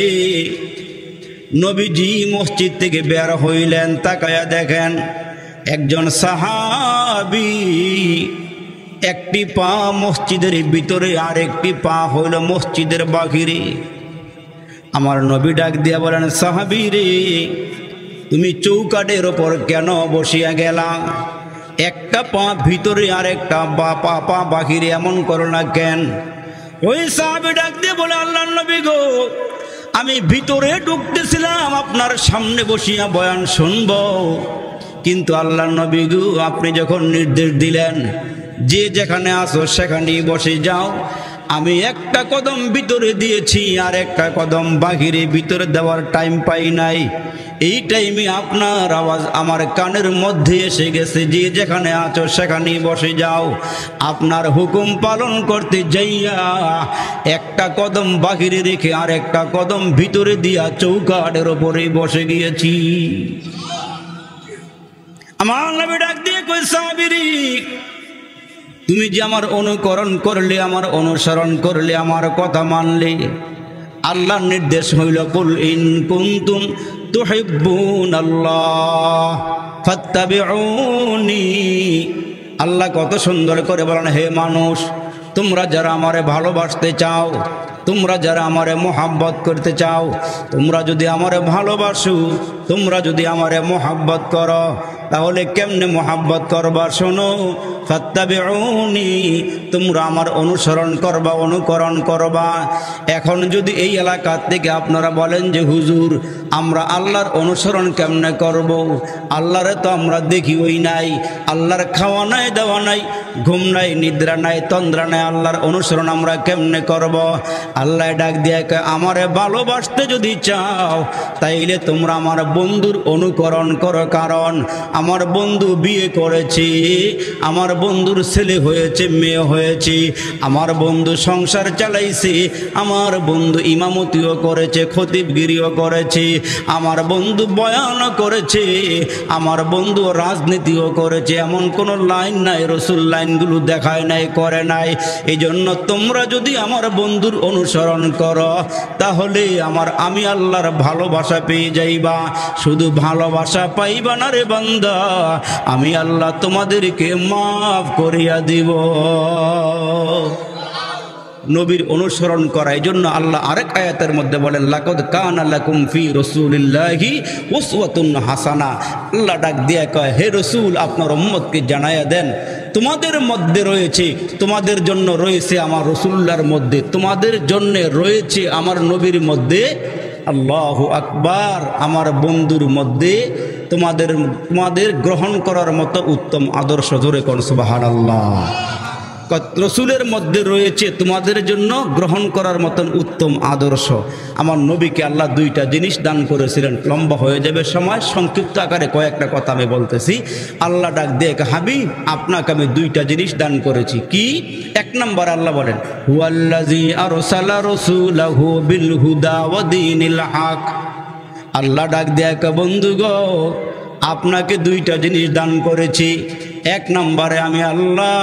নবীজি মসজিদ থেকে বের হইলেন, তাকায়া দেখেন একজন সাহাবী একটি পা মসজিদের ভিতরে আর একটি পা হইল মসজিদের বাহিরে। আমার নবী ডাক দিয়া বলেন, সাহাবী রে, তুমি চৌকাঠের ওপর কেন বসিয়া গেলা? একটা পা ভিতরে আর একটা পা পা পা বাহিরে, এমন করো না কেন? ওই সাহাবী ডাক দিয়ে বলে, আল্লাহর নবী গো, আমি ভিতরে ঢুকতেছিলাম আপনার সামনে বসিয়া বয়ান শুনব, কিন্তু আল্লাহর নবী গো, আপনি যখন নির্দেশ দিলেন যে যেখানে আসো সেখানেই বসে যাও, আমি একটা কদম ভিতরে দিয়েছি আর একটা কদম বাহিরে, ভিতরে দেওয়ার টাইম পাই নাই। এই টাইমে আপনার আওয়াজ আমার কানের মধ্যে এসে গেছে, যে যেখানে আছো সেখানেই বসে যাও। আপনার হুকুম পালন করতে যাইয়া একটা কদম বাহিরে রেখে আর একটা কদম ভিতরে দিয়া চৌকাঠের ওপরেই বসে গিয়েছি। আমার নবী ডাক দিয়ে কই, সাহাবী রে, তুমি যে আমার অনুকরণ করলে, আমার অনুসরণ করলে, আমার কথা মানলে, আল্লাহর নির্দেশ হইল, কুল ইন কুনতুম তুহিব্বুনাল্লাহ ফাত্তাবিউনি। আল্লাহ কত সুন্দর করে বলেন, হে মানুষ, তোমরা যারা আমারে ভালোবাসতে চাও, তোমরা যারা আমারে মোহাব্বত করতে চাও, তোমরা যদি আমারে ভালোবাসো, তোমরা যদি আমারে মোহাব্বত করো, তাহলে কেমনে মোহাব্বত করবা? শোনো, ফাত্তাবিউনি, তোমরা আমার অনুসরণ করবা, অনুকরণ করবা। এখন যদি এই এলাকা থেকে আপনারা বলেন যে হুজুর আমরা আল্লাহর অনুসরণ কেমনে করব? আল্লাহরে তো আমরা দেখি ওই নাই, আল্লাহর খাওয়া নাই, দেওয়া নাই, ঘুম নাই, নিদ্রা নাই, তন্দ্রা নাই, আল্লাহর অনুসরণ আমরা কেমনে করব? আল্লাহ ডাক দিয়ে কয়, আমারে ভালোবাসতে যদি চাও তাইলে তোমরা আমার বন্ধুর অনুকরণ করো। কারণ আমার বন্ধু বিয়ে করেছে, আমার বন্ধুর ছেলে হয়েছে, মেয়ে হয়েছে, আমার বন্ধু সংসার চালাইছে, আমার বন্ধু ইমামতিও করেছে, খতিবগিরিও করেছে, আমার বন্ধু বয়ানও করেছে, আমার বন্ধু রাজনীতিও করেছে। এমন কোনো লাইন নাই রসুল লাইনগুলো দেখায় নাই, করে নাই। এই জন্য তোমরা যদি আমার বন্ধুর অনুসরণ করো তাহলে আমার আমি আল্লাহর ভালোবাসা পেয়ে যাইবা। শুধু ভালোবাসা পাইবা না রে বান্দা, আমি আল্লাহ তোমাদেরকে মাফ করিয়া দিব। নবীর অনুসরণ করা, এই জন্য আল্লাহ আরেক আয়াতের মধ্যে বলেন, লাকাদ কানা লাকুম ফি রাসূলিল্লাহি উসওয়াতুন হাসানা। আল্লাহ ডাক দিয়ে কয়, হে রাসূল আপনার উম্মতকে জানায়া দেন তোমাদের মধ্যে রয়েছে, তোমাদের জন্য রয়েছে আমার রাসূলুল্লাহর মধ্যে, তোমাদের জন্য রয়েছে আমার নবীর মধ্যে, আল্লাহু আকবার, আমার বন্ধুর মধ্যে তোমাদের তোমাদের গ্রহণ করার মতো উত্তম আদর্শ। জোরে কোন সুবহানাল্লাহ। রসুলের মধ্যে রয়েছে তোমাদের জন্য গ্রহণ করার মতন উত্তম আদর্শ। আমার নবীকে আল্লাহ দুইটা জিনিস দান করেছিলেন। লম্বা হয়ে যাবে সময়, সংক্ষিপ্ত আকারে কয়েকটা কথা আমি বলতেছি। আল্লাহ ডাক দিয়ে, হাবিব আপনাকে আমি দুইটা জিনিস দান করেছি। কি? এক নম্বর আল্লাহ বলেন, হুয়াল্লাযী আরসালা রাসূলাহু বিল হুদা ওয়া দীনিল হক। আল্লাহ ডাক দিয়ে, বন্ধু গো আপনাকে দুইটা জিনিস দান করেছি। এক নম্বরে আমি আল্লাহ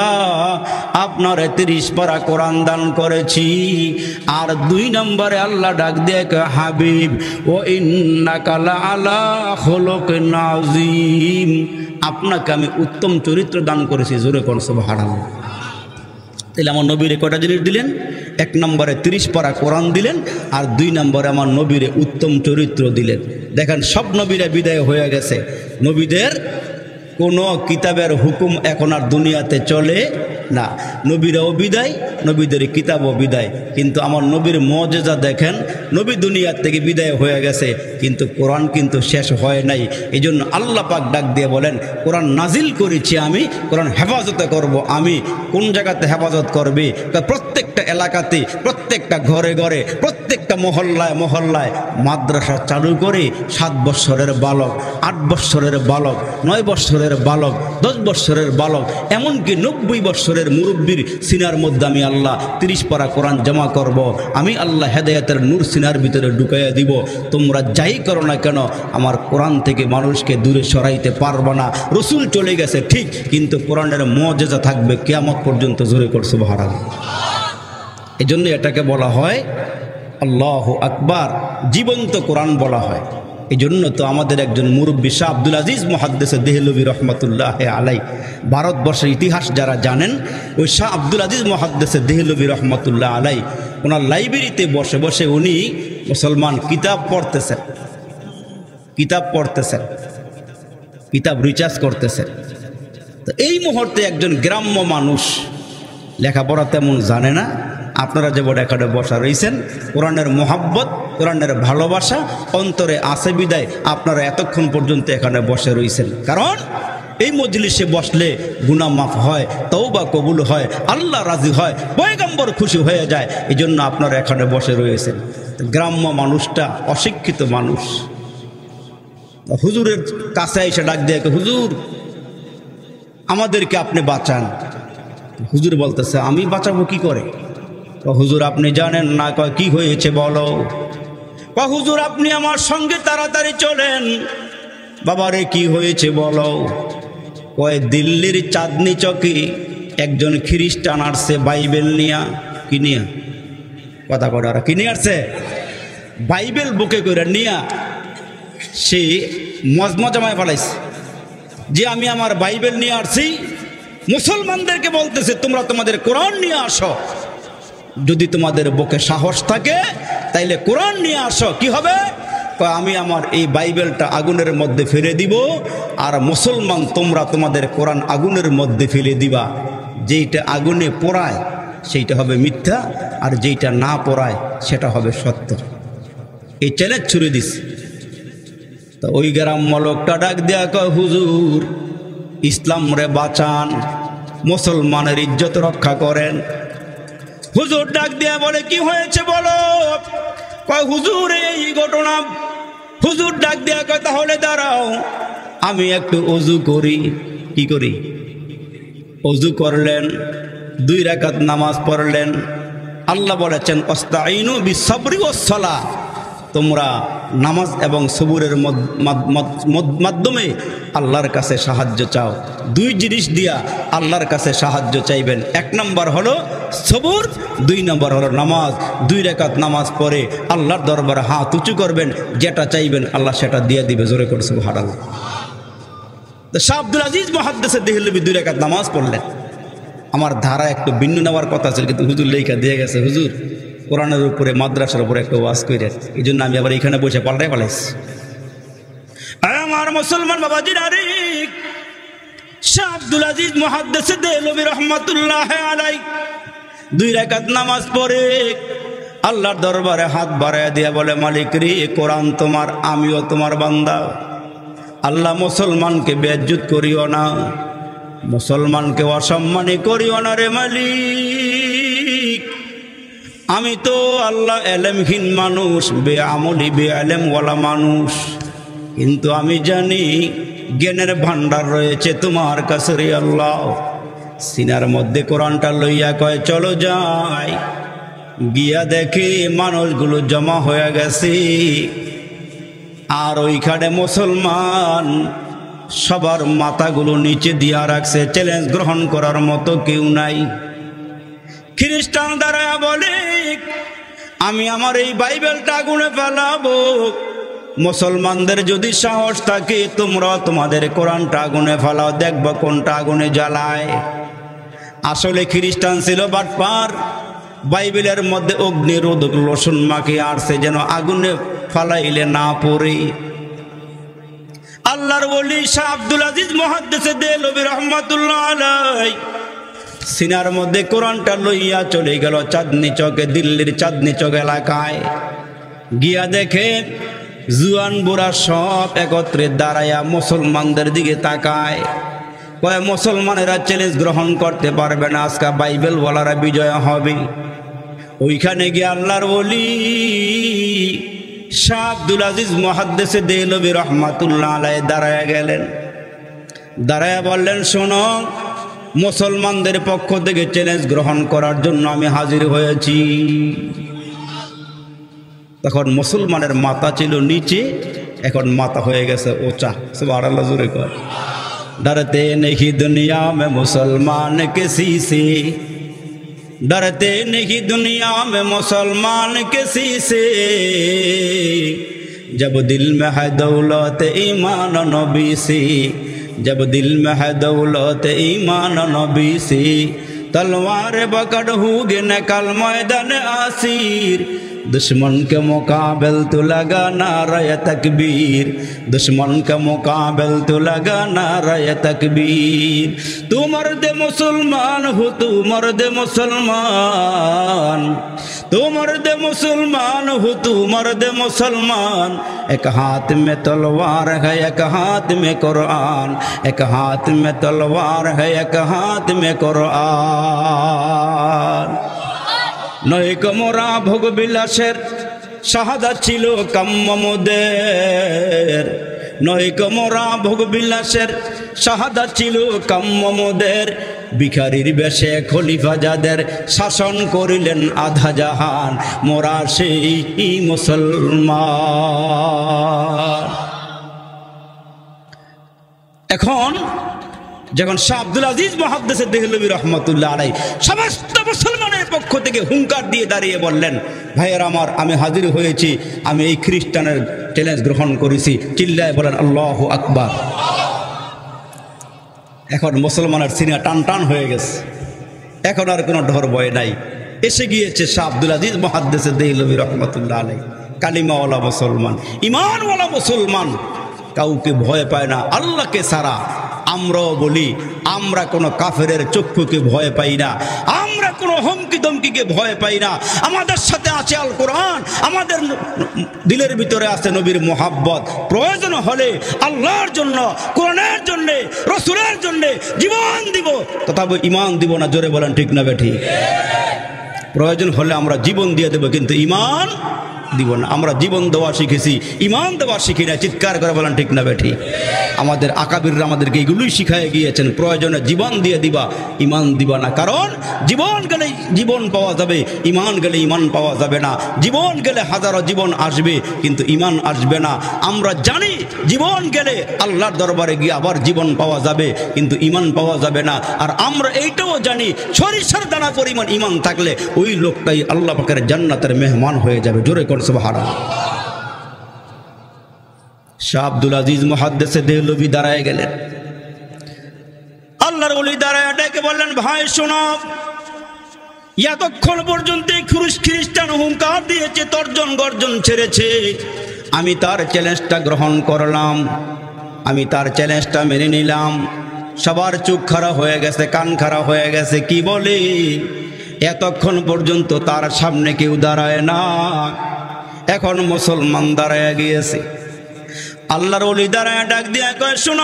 আপনার তিরিশ পারা কোরআন দান করেছি, আর দুই নম্বরে আল্লাহ ডাক দিয়ে হাবিব ও ইন্নাকা লাআলা খুলুকিন আযীম, আপনাকে আমি উত্তম চরিত্র দান করেছি। জোরে কোন সুবহানাল্লাহ। তাহলে আমার নবীরে কয়টা জিনিস দিলেন? এক নম্বরে তিরিশ পারা কোরআন দিলেন, আর দুই নম্বরে আমার নবীরে উত্তম চরিত্র দিলেন। দেখেন সব নবীরা বিদায় হয়ে গেছে, নবীদের কোনো কিতাবের হুকুম এখন আর দুনিয়াতে চলে না। নবীরাও বিদায়, নবীদের কিতাবও বিদায়। কিন্তু আমার নবীর মুজিজা দেখেন, নবী দুনিয়ার থেকে বিদায় হয়ে গেছে কিন্তু কোরআন কিন্তু শেষ হয় নাই। এই জন্য আল্লাহ পাক ডাক দিয়ে বলেন, কোরআন নাজিল করেছি আমি, কোরআন হেফাজতে করব আমি। কোন জায়গাতে হেফাজত করবে? প্রত্যেকটা এলাকাতে, প্রত্যেকটা ঘরে ঘরে, প্রত্যেকটা মহল্লায় মহল্লায় মাদ্রাসা চালু করে সাত বৎসরের বালক, আট বৎসরের বালক, নয় বৎসরের বালক, দশ বৎসরের বালক, এমনকি নব্বই বৎসরের মুরব্বীর সিনার মধ্যে আমি আল্লাহ তিরিশ পারা কোরআন জমা করব। আমি আল্লাহ হেদায়েতের নূর সিনার ভিতরে ঢুকাইয়া দিব। তোমরা যাই করো না কেন আমার কোরআন থেকে মানুষকে দূরে সরাইতে পারবে না। রসুল চলে গেছে ঠিক, কিন্তু কোরআনের মুজিজা থাকবে কিয়ামত পর্যন্ত। জোরে কর সুবহানাল্লাহ। এই জন্য এটাকে বলা হয় আল্লাহু আকবার, জীবন্ত কোরআন বলা হয়। এই জন্য তো আমাদের একজন মুরব্বী শাহ আব্দুল আজিজ মুহাদ্দিস দেহলভী রহমতুল্লাহ আলাই, ভারতবর্ষের ইতিহাস যারা জানেন, ওই শাহ আব্দুল আজিজ মুহাদ্দিস দেহলভী রহমতুল্লাহ আলাই ওনার লাইব্রেরিতে বসে বসে উনি মুসলমান কিতাব পড়তেছেন, কিতাব পড়তেছেন, কিতাব রিচার্জ করতেছেন। তো এই মুহূর্তে একজন গ্রাম্য মানুষ, লেখাপড়া তেমন জানে না, আপনারা যেমন এখানে বসা রয়েছেন, কোরআনের মোহাব্বত, কোরআনের ভালোবাসা অন্তরে আছে বিদায় আপনারা এতক্ষণ পর্যন্ত এখানে বসে রয়েছেন। কারণ এই মজলিসে বসলে গুনাহ মাফ হয়, তওবা কবুল হয়, আল্লাহ রাজি হয়, পয়গম্বর খুশি হয়ে যায়। এই জন্য আপনারা এখানে বসে রয়েছেন। গ্রাম্য মানুষটা অশিক্ষিত মানুষ, হুজুরের কাছে এসে ডাক দিয়ে, হুজুর আমাদেরকে আপনি বাঁচান। হুজুর বলতেছে, আমি বাঁচাবো কি করে? হুজুর আপনি জানেন না। কয় কি হয়েছে বলো? কয় হুজুর আপনি আমার সঙ্গে তাড়াতাড়ি চলেন। বাবারে কি হয়েছে বলো? কয় দিল্লির চাঁদনি চকে একজন খ্রিস্টান আসছে বাইবেল নিয়া। কি নিয়া? কথা করার কি নিয়ে আসছে? বাইবেল বুকে করে নিয়া সে মজমজামায় ফেলাইছে যে আমি আমার বাইবেল নিয়ে আসছি, মুসলমানদেরকে বলতেছে তোমরা তোমাদের কোরআন নিয়ে আসো। যদি তোমাদের বুকে সাহস থাকে তাইলে কোরআন নিয়ে আসো। কি হবে? কয় আমি আমার এই বাইবেলটা আগুনের মধ্যে ফেলে দিব, আর মুসলমান তোমরা তোমাদের কোরআন আগুনের মধ্যে ফেলে দিবা। যেইটা আগুনে পোড়ায় সেইটা হবে মিথ্যা, আর যেইটা না পোড়ায় সেটা হবে সত্য। এই চ্যালেঞ্জ ছুড়ে দিস। তো ওই গ্রাম্য লোকটা ডাক দেয়া কয়, হুজুর ইসলাম রে বাঁচান, মুসলমানের ইজ্জত রক্ষা করেন। হুজুর ডাক দেয়া বলে, কি হয়েছে বলো? কয় হুজুর এই ঘটনা। হুজুর ডাক দেয়া কয়, তাহলে দাঁড়াও আমি একটু অজু করি। কি করি? অজু করলেন, দুই রাকাত নামাজ পড়লেন। আল্লাহ বলেছেন অস্তাইনু বিসবরি ওয়াসসালাহ, তোমরা নামাজ এবং সবুরের মাধ্যমে আল্লাহর কাছে সাহায্য চাও। দুই জিনিস দিয়া আল্লাহর কাছে সাহায্য চাইবেন। এক নম্বর হলো সবুর, দুই নম্বর হলো নামাজ। দুই রাকাত নামাজ পড়ে আল্লাহর দরবারে হাত উঁচু করবেন, যেটা চাইবেন আল্লাহ সেটা দিয়ে দিবে। জোরে করে সুবহানাল্লাহ। তো শাহ আব্দুল আজিজ মুহাদ্দিস দেহলভী দুই রাকাত নামাজ পড়লেন। আমার ধারা একটু ভিন্ন নেওয়ার কথা ছিল, কিন্তু হুজুর লেখা দিয়ে গেছে, হুজুর কোরআনের উপরে মাদ্রাসার উপরে একটা ওয়াজ করে, এই জন্য আমি আবার এখানে বসে পাল্টাই পালাইছি। আমার মুসলমান বাবাজি নারী, শাহ আব্দুল আজিজ মুহাদ্দিস দেহলভী রহমাতুল্লাহ আলাইহি দুই রাকাত নামাজ পড়ে আল্লাহর দরবারে হাত বাড়ায় দিয়া বলে, মালিক রে, কোরআন তোমার, আমিও তোমার বান্দা। আল্লাহ মুসলমানকে বেইজ্জত করিও না, মুসলমানকে অসম্মানী করিও না রে মালিক। আমি তো আল্লাহ এলেমহীন মানুষ, বেআমলি বেআলেমওয়ালা মানুষ, কিন্তু আমি জানি জ্ঞানের ভান্ডার রয়েছে তোমার কাছে রে আল্লাহ। সিনার মধ্যে কোরআনটা লইয়া কয়, চলো যাই। গিয়া দেখে মানুষগুলো জমা হয়ে গেছে, আর ওইখানে মুসলমান সবার মাথাগুলো নিচে দিয়া রাখছে, চ্যালেঞ্জ গ্রহণ করার মতো কেউ নাই। খ্রিস্টান দ্বারা বলে, আমি আমার এই বাইবেলটা আগুনে ফেলাবো। মুসলমানদের যদি সাহস থাকে, তোমরা তোমাদের কোরআনটা আগুনে ফেলাও, দেখবো কোনটা আগুনে জ্বালায়। আসলে খ্রিস্টান ছিল বাটপার, বাইবেলের মধ্যে অগ্নিরোধক লোশন মাখিয়ে আসছে যেন আগুনে ফালাইলে না পড়ে। আল্লাহর ওলি শাহ আব্দুল আজিজ মুহাদ্দিস দেহলভী রহমাতুল্লাহ আলাইহি সিনার মধ্যে কোরআনটা লইয়া চলে গেল চাঁদনি চকে, দিল্লির চাঁদনি চক এলাকায়। গিয়া দেখে জুয়ান বুড়া সব একত্রে দাঁড়াইয়া মুসলমানদের দিকে তাকায়। কয়, মুসলমানেরা চ্যালেঞ্জ গ্রহণ করতে পারবে না, আজকে বাইবেল ওয়ালারা বিজয় হবে। ওইখানে গিয়ে আল্লাহর ওলি শাহ আব্দুল আজিজ মুহাদ্দিস দেহলভী রহমাতুল্লাহ আলাইহি দাঁড়ায়া গেলেন। দাঁড়ায়া বললেন, শোনো, মুসলমানদের পক্ষ থেকে চ্যালেঞ্জ গ্রহণ করার জন্য আমি হাজির হয়েছি। তখন মুসলমানের মাথা ছিল নিচে, এখন মাথা হয়ে গেছে উঁচা। সুবহানাল্লাহ, জোরে কর। डरते नहीं दुनिया में मुसलमान किसी से, डरते नहीं दुनिया में मुसलमान किसी से, जब दिल में है दौलत ईमान नबी से, जब दिल में है दौलत ईमान नबी से, तलवार पकड़ होगे निकल मैदान आसीर, दुश्मन के मुकाबल तो लगा नारे तकबीर, दुश्मन के मुकाबल तो लगा नारे तकबीर। तू मर्द मुसलमान हो, तू मर्द मुसलमान, तू मर्द मुसलमान हो, तू मर्द मुसलमान। एक हाथ में तलवार है, एक हाथ में कुरान, एक हाथ में तलवार है, एक हाथ में कुरान। নৈক মোরা ভোগ বিলাসের শাহাদাত ছিল কাম্য মোদের, নৈক মোরা ভোগ বিলাসের শাহাদাত ছিল কাম্য মোদের, ভিখারির বেশে খলিফা যাদের শাসন করিলেন আধা জাহান, মোরা সেই মুসলমান। এখন যখন শাহ আব্দুল আজিজ মুহাদ্দিস দেহলভী রহমাতুল্লাহ আলাইহি সমস্ত মুসলমানের পক্ষ থেকে হুঙ্কার দিয়ে দাঁড়িয়ে বললেন, ভাইয়ের আমার, আমি হাজির হয়েছি, আমি এই খ্রিস্টানের চ্যালেঞ্জ গ্রহণ করেছি। চিল্লায় বলেন আল্লাহু আকবার। এখন মুসলমানের সিনা টান টান হয়ে গেছে, এখন আর কোনো ডর ভয় নাই। এসে গিয়েছে শাহ আব্দুল আজিজ মুহাদ্দিস দেহলভী রহমাতুল্লাহ আলাইহি। কালিমাওয়ালা মুসলমান, ইমানওয়ালা মুসলমান কাউকে ভয় পায় না আল্লাহকে ছাড়া। আমরাও বলি আমরা কোনো কাফেরের চক্ষুকে ভয় পাই না, আমরা কোনো হুমকি ধমকিকে ভয় পাই না। আমাদের সাথে আছে আল কোরআন, আমাদের দিলের ভিতরে আছে নবীর মোহাব্বত। প্রয়োজন হলে আল্লাহর জন্য, কোরআনের জন্য, রসুলের জন্য জীবন দিব, তথাপি ইমান দিব না। জোরে বলেন ঠিক না বেঠিক? প্রয়োজন হলে আমরা জীবন দিয়ে দেব, কিন্তু ইমান দিব না। আমরা জীবন দেওয়া শিখেছি, ইমান দেওয়া শিখি না। চিৎকার করে বলেন ঠিক না বেঠিক? আমাদের আকাবিররা আমাদেরকে এগুলোই শিখাই গিয়েছেন, প্রয়োজনে জীবন দিয়ে দিবা, ইমান দিবা না। কারণ জীবন গেলে জীবন পাওয়া যাবে, ইমান গেলে ইমান পাওয়া যাবে না। জীবন গেলে হাজারো জীবন আসবে, কিন্তু ইমান আসবে না। আমরা জানি জীবন গেলে আল্লাহর দরবারে গিয়ে আবার জীবন পাওয়া যাবে, কিন্তু ইমান পাওয়া যাবে না। আর আমরা এইটাও জানি সরিষার দানা পরিমাণ ইমান থাকলে ওই লোকটাই আল্লাহ পাকের জান্নাতের মেহমান হয়ে যাবে। জোরে কোন সুবহানাল্লাহ। শাহ আব্দুল আজিজ মুহাদ্দিসে দেহলভী দাঁড়ায় গেলেন, আল্লাহর ওলি দাঁড়ায় ডেকে বললেন, ভাই শোনো, এতক্ষণ পর্যন্ত খ্রিস্টান হুঙ্কার দিয়েছে, তর্জন গর্জন ছেড়েছে, আমি তার চ্যালেঞ্জটা গ্রহণ করলাম, আমি তার চ্যালেঞ্জটা মেনে নিলাম। সবার চোখ খারাপ হয়ে গেছে, কান খারাপ হয়ে গেছে। কি বলে? এতক্ষণ পর্যন্ত তার সামনে কেউ দাঁড়ায় না, এখন মুসলমান দাঁড়ায় গিয়েছে। আল্লাহর ওলি দাঁড়ায় ডাক দিয়া কয়, শোনো,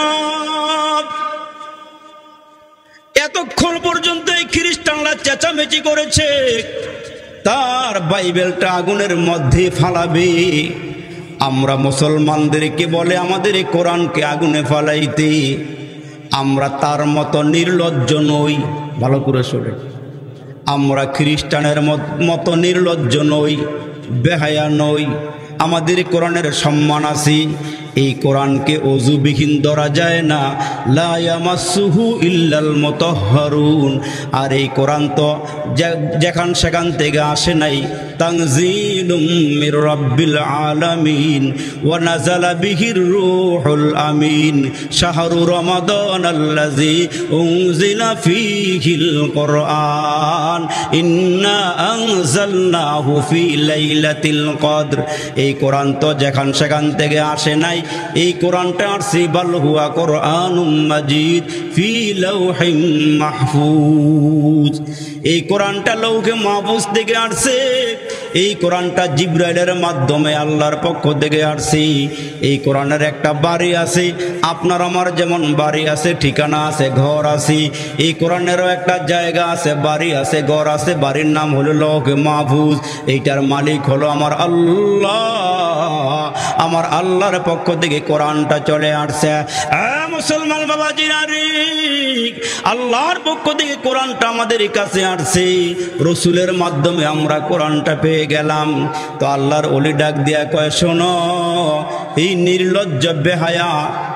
এতক্ষণ পর্যন্ত এই খ্রিস্টানরা চেঁচামেচি করেছে, তার বাইবেলটা আগুনের মধ্যে ফালাবে। আমরা মুসলমানদেরকে বলে আমাদের এই কোরআনকে আগুনে ফালাইতে, আমরা তার মতো নির্লজ্জ নই। ভালো করে শোনে, আমরা খ্রিস্টানের মতো নির্লজ্জ নই, বেহায়া নই। আমাদের কোরআনের সম্মান আছে। এই কোরআনকে অজুবিহীন ধরা যায় না, লা ইয়ামাসসুহু ইল্লাল মুতাহহারুন। আর এই কোরআন তো যেখান সেখান থেকে আসে নাই, তানজিলুম মির রাব্বিল আলামিন ওয়া নাযালা বিহির রূহুল আমিন শাহরু রমাদানাল্লাযী উনজিলা ফীহিল কুরআন ইন্না আনজালনাহু ফী লাইলাতিল কদর। এই কোরআন তো যেখান সেখান থেকে আসে নাই, এই কোরআনটা আসছে বাল হুয়া কোরআনুম মাজিদ ফী লাওহিম মাহফুজ। এই কোরআনটা লৌহে মাহফুজ থেকে আসছে। এই কোরআনটা জিবরাইলের মাধ্যমে আল্লাহর পক্ষ থেকে আসছে। এই কোরআনের একটা বাড়ি আছে, আপনার আমার যেমন বাড়ি আছে, ঠিকানা আছে, ঘর আছে, এই কোরআনেরও একটা জায়গা আছে, বাড়ি আছে, ঘর আছে। বাড়ির নাম হলো লৌহে মাহফুজ। এইটার মালিক হলো আমার আল্লাহ। আমার আল্লাহর পক্ষ থেকে কোরআনটা চলে আসছে। মুসলমান বাবাজিরা রে, আল্লাহর পক্ষ থেকে কোরআনটা আমাদের কাছে আসছে, রসুলের মাধ্যমে আমরা কোরআনটা পেয়ে গেলাম। তো আল্লাহর ওলি ডাক দিয়া কয়, শোনো, এই নির্লজ্জ বেহায়া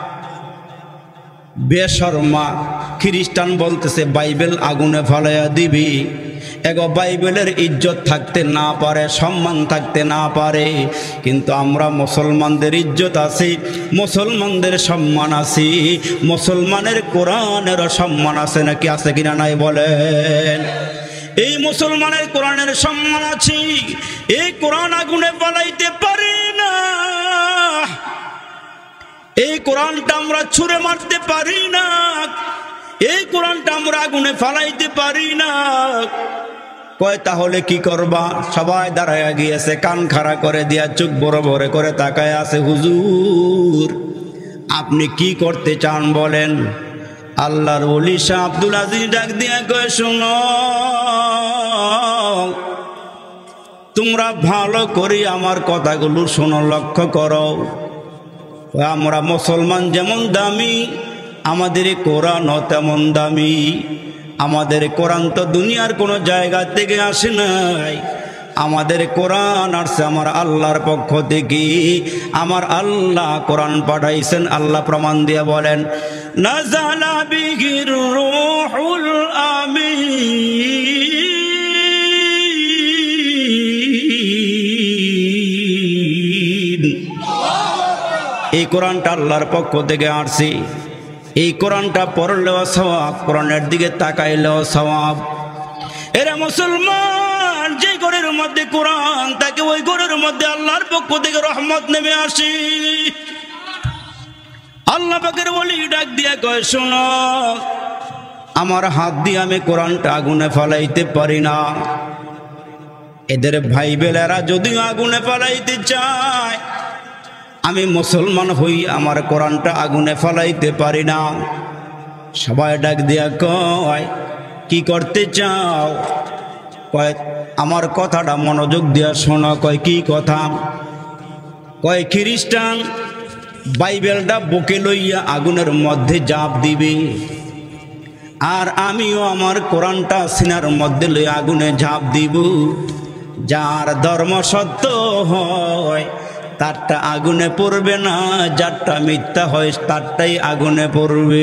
বেশরমা খ্রিস্টান বলতেছে বাইবেল আগুনে ফালাইয়া দিবি। এগো বাইবেলের ইজ্জত থাকতে না পারে, সম্মান থাকতে না পারে, কিন্তু আমরা মুসলমানদের ইজ্জত আছে, মুসলমানদের সম্মান আছে, মুসলমানের কোরআনেরও সম্মান আছে। নাকি আছে কিনা নাই বলেন? এই মুসলমানের কোরআনের সম্মান আছে। এই কোরআন আগুনে ফালাইতে পারি না, এই কোরআনটা আমরা ছুঁড়ে মারতে পারি না, এই কোরআনটা আমরা আগুনে ফালাইতে পারি না। কয় তাহলে কি করবা? সবাই দাঁড়ায় গিয়েছে, কান খাড়া করে দিয়া চোখ বড় বড় করে তাকায় আছে। হুজুর, আপনি কি করতে চান বলেন? আল্লাহর ওলি শাহ আব্দুল আজিজ ডাক দিয়া কয়, শোনো, তোমরা ভালো করে আমার কথাগুলো শোনো, লক্ষ্য করো। আমরা মুসলমান যেমন দামি, আমাদের কোরআনও তেমন দামি। আমাদের কোরআন তো দুনিয়ার কোনো জায়গা থেকে আসে নাই, আমাদের কোরআন আসছে আমার আল্লাহর পক্ষ থেকে। আমার আল্লাহ কোরআন পাঠাইছেন। আল্লাহ প্রমাণ দিয়ে বলেন, নাযালা বিহির রূহুল আমিন। এই কোরআনটা আল্লাহর পক্ষ থেকে আসছে। এই কোরআনটা পড়লেও সওয়াব, কোরআনের দিকে তাকাইলেও সওয়াব। এরা মুসলমান যে ঘরের মধ্যে কোরআন থাকে ওই ঘরের মধ্যে আল্লাহর পক্ষ থেকে রহমত নেমে আসে। আল্লাহ পাকের ওলি ডাক দিয়া কয়, শোনো, আমার হাত দিয়ে আমি কোরআনটা আগুনে ফেলাইতে পারি না। এদের ভাই বেলেরা যদিও আগুনে ফেলাইতে চায়, আমি মুসলমান হই, আমার কোরআনটা আগুনে ফেলাইতে পারি না। সবাই ডাক দিয়া কয়, কি করতে চাও? কয়, আমার কথাটা মনোযোগ দিয়া শোনো। কয়, কি কথা? কয়, খ্রিস্টান বাইবেলটা বুকে লইয়া আগুনের মধ্যে ঝাঁপ দিবে, আর আমিও আমার কোরআনটা সিনার মধ্যে লইয়া আগুনে ঝাঁপ দিব। যার ধর্ম সত্য হয় তারটা আগুনে পড়বে না, যারটা মিথ্যা হয় তারটাই আগুনে পড়বে।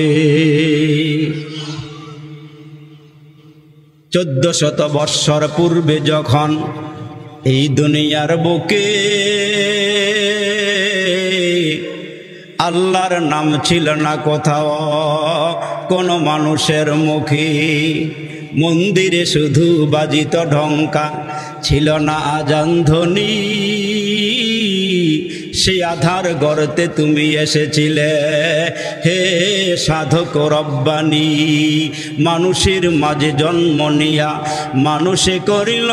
চোদ্দ শত বৎসর পূর্বে যখন এই দুনিয়ার বুকে আল্লাহর নাম ছিল না কোথাও কোনো মানুষের মুখে, মন্দিরে শুধু বাজিত ঢঙ্কা, ছিল না আজান ধ্বনি, সেই আধার গর্তে তুমি এসেছিলে হে সাধক রব্বানি। মানুষের মাঝে জন্ম নিয়া মানুষে করিল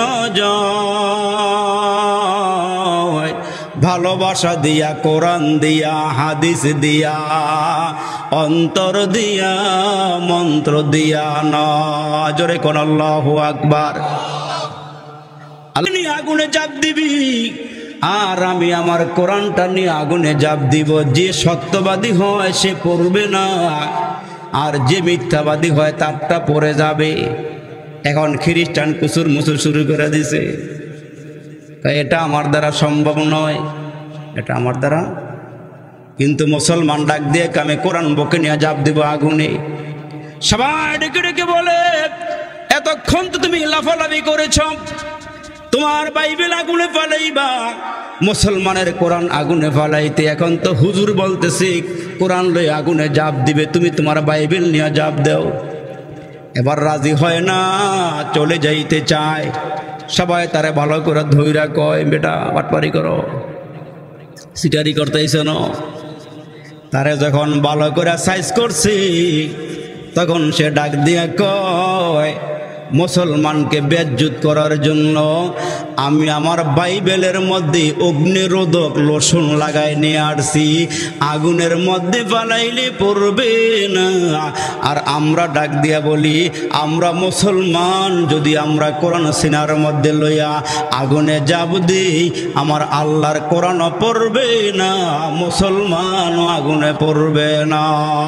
জয়, ভালোবাসা দিয়া, কোরআন দিয়া, হাদিস দিয়া, অন্তর দিয়া, মন্ত্র দিয়া না। জোরে কোন আল্লাহু আকবার। আল্লাহ আগুনে ঝাঁপ দিবি, আর আমি আমার কোরআনটা নিয়ে আগুনে ঝাঁপ দিব। যে সত্যবাদী হয় সে পড়বে না, আর যে মিথ্যাবাদী হয় তারটা পড়ে যাবে। এখন খ্রিস্টান কুসুর মুসুর শুরু করে দিছে, এটা আমার দ্বারা সম্ভব নয়, এটা আমার দ্বারা। কিন্তু মুসলমান ডাক দিয়ে আমি কোরআন বুকে নিয়ে ঝাঁপ দিব আগুনে। সবাই ডেকে ডেকে বলে, এতক্ষণ তো তুমি লাফালাফি করেছ, তোমার বাইবেল আগুনে ফালাইবা, মুসলমানের কোরআন আগুনে ফালাইতে, এখন তো হুজুর বলতেছি কোরআন লই আগুনে ঝাঁপ দিবে, তুমি তোমার বাইবেল নিয়ে ঝাঁপ দাও। এবার রাজি হয় না, চলে যাইতে চায়। সবাই তারে ভালো করে ধইরা কয়, বেটা বাটপারি করো, সিটারি করতেইছ না। তারে যখন ভালো করে সাইজ করছি, তখন সে ডাক দিয়া কয়, মুসলমানকে বেজ্জুত করার জন্য আমি আমার বাইবেলের মধ্যে অগ্নিরোধক লোশন লাগাই নিয়ে আসছি, আগুনের মধ্যে ফালাইলে পড়বে না। আর আমরা ডাক দিয়া বলি, আমরা মুসলমান, যদি আমরা কোরআন সিনার মধ্যে লইয়া আগুনে ঝাঁপ দিই, আমার আল্লাহর কোরআন পড়বে না, মুসলমানও আগুনে পড়বে না।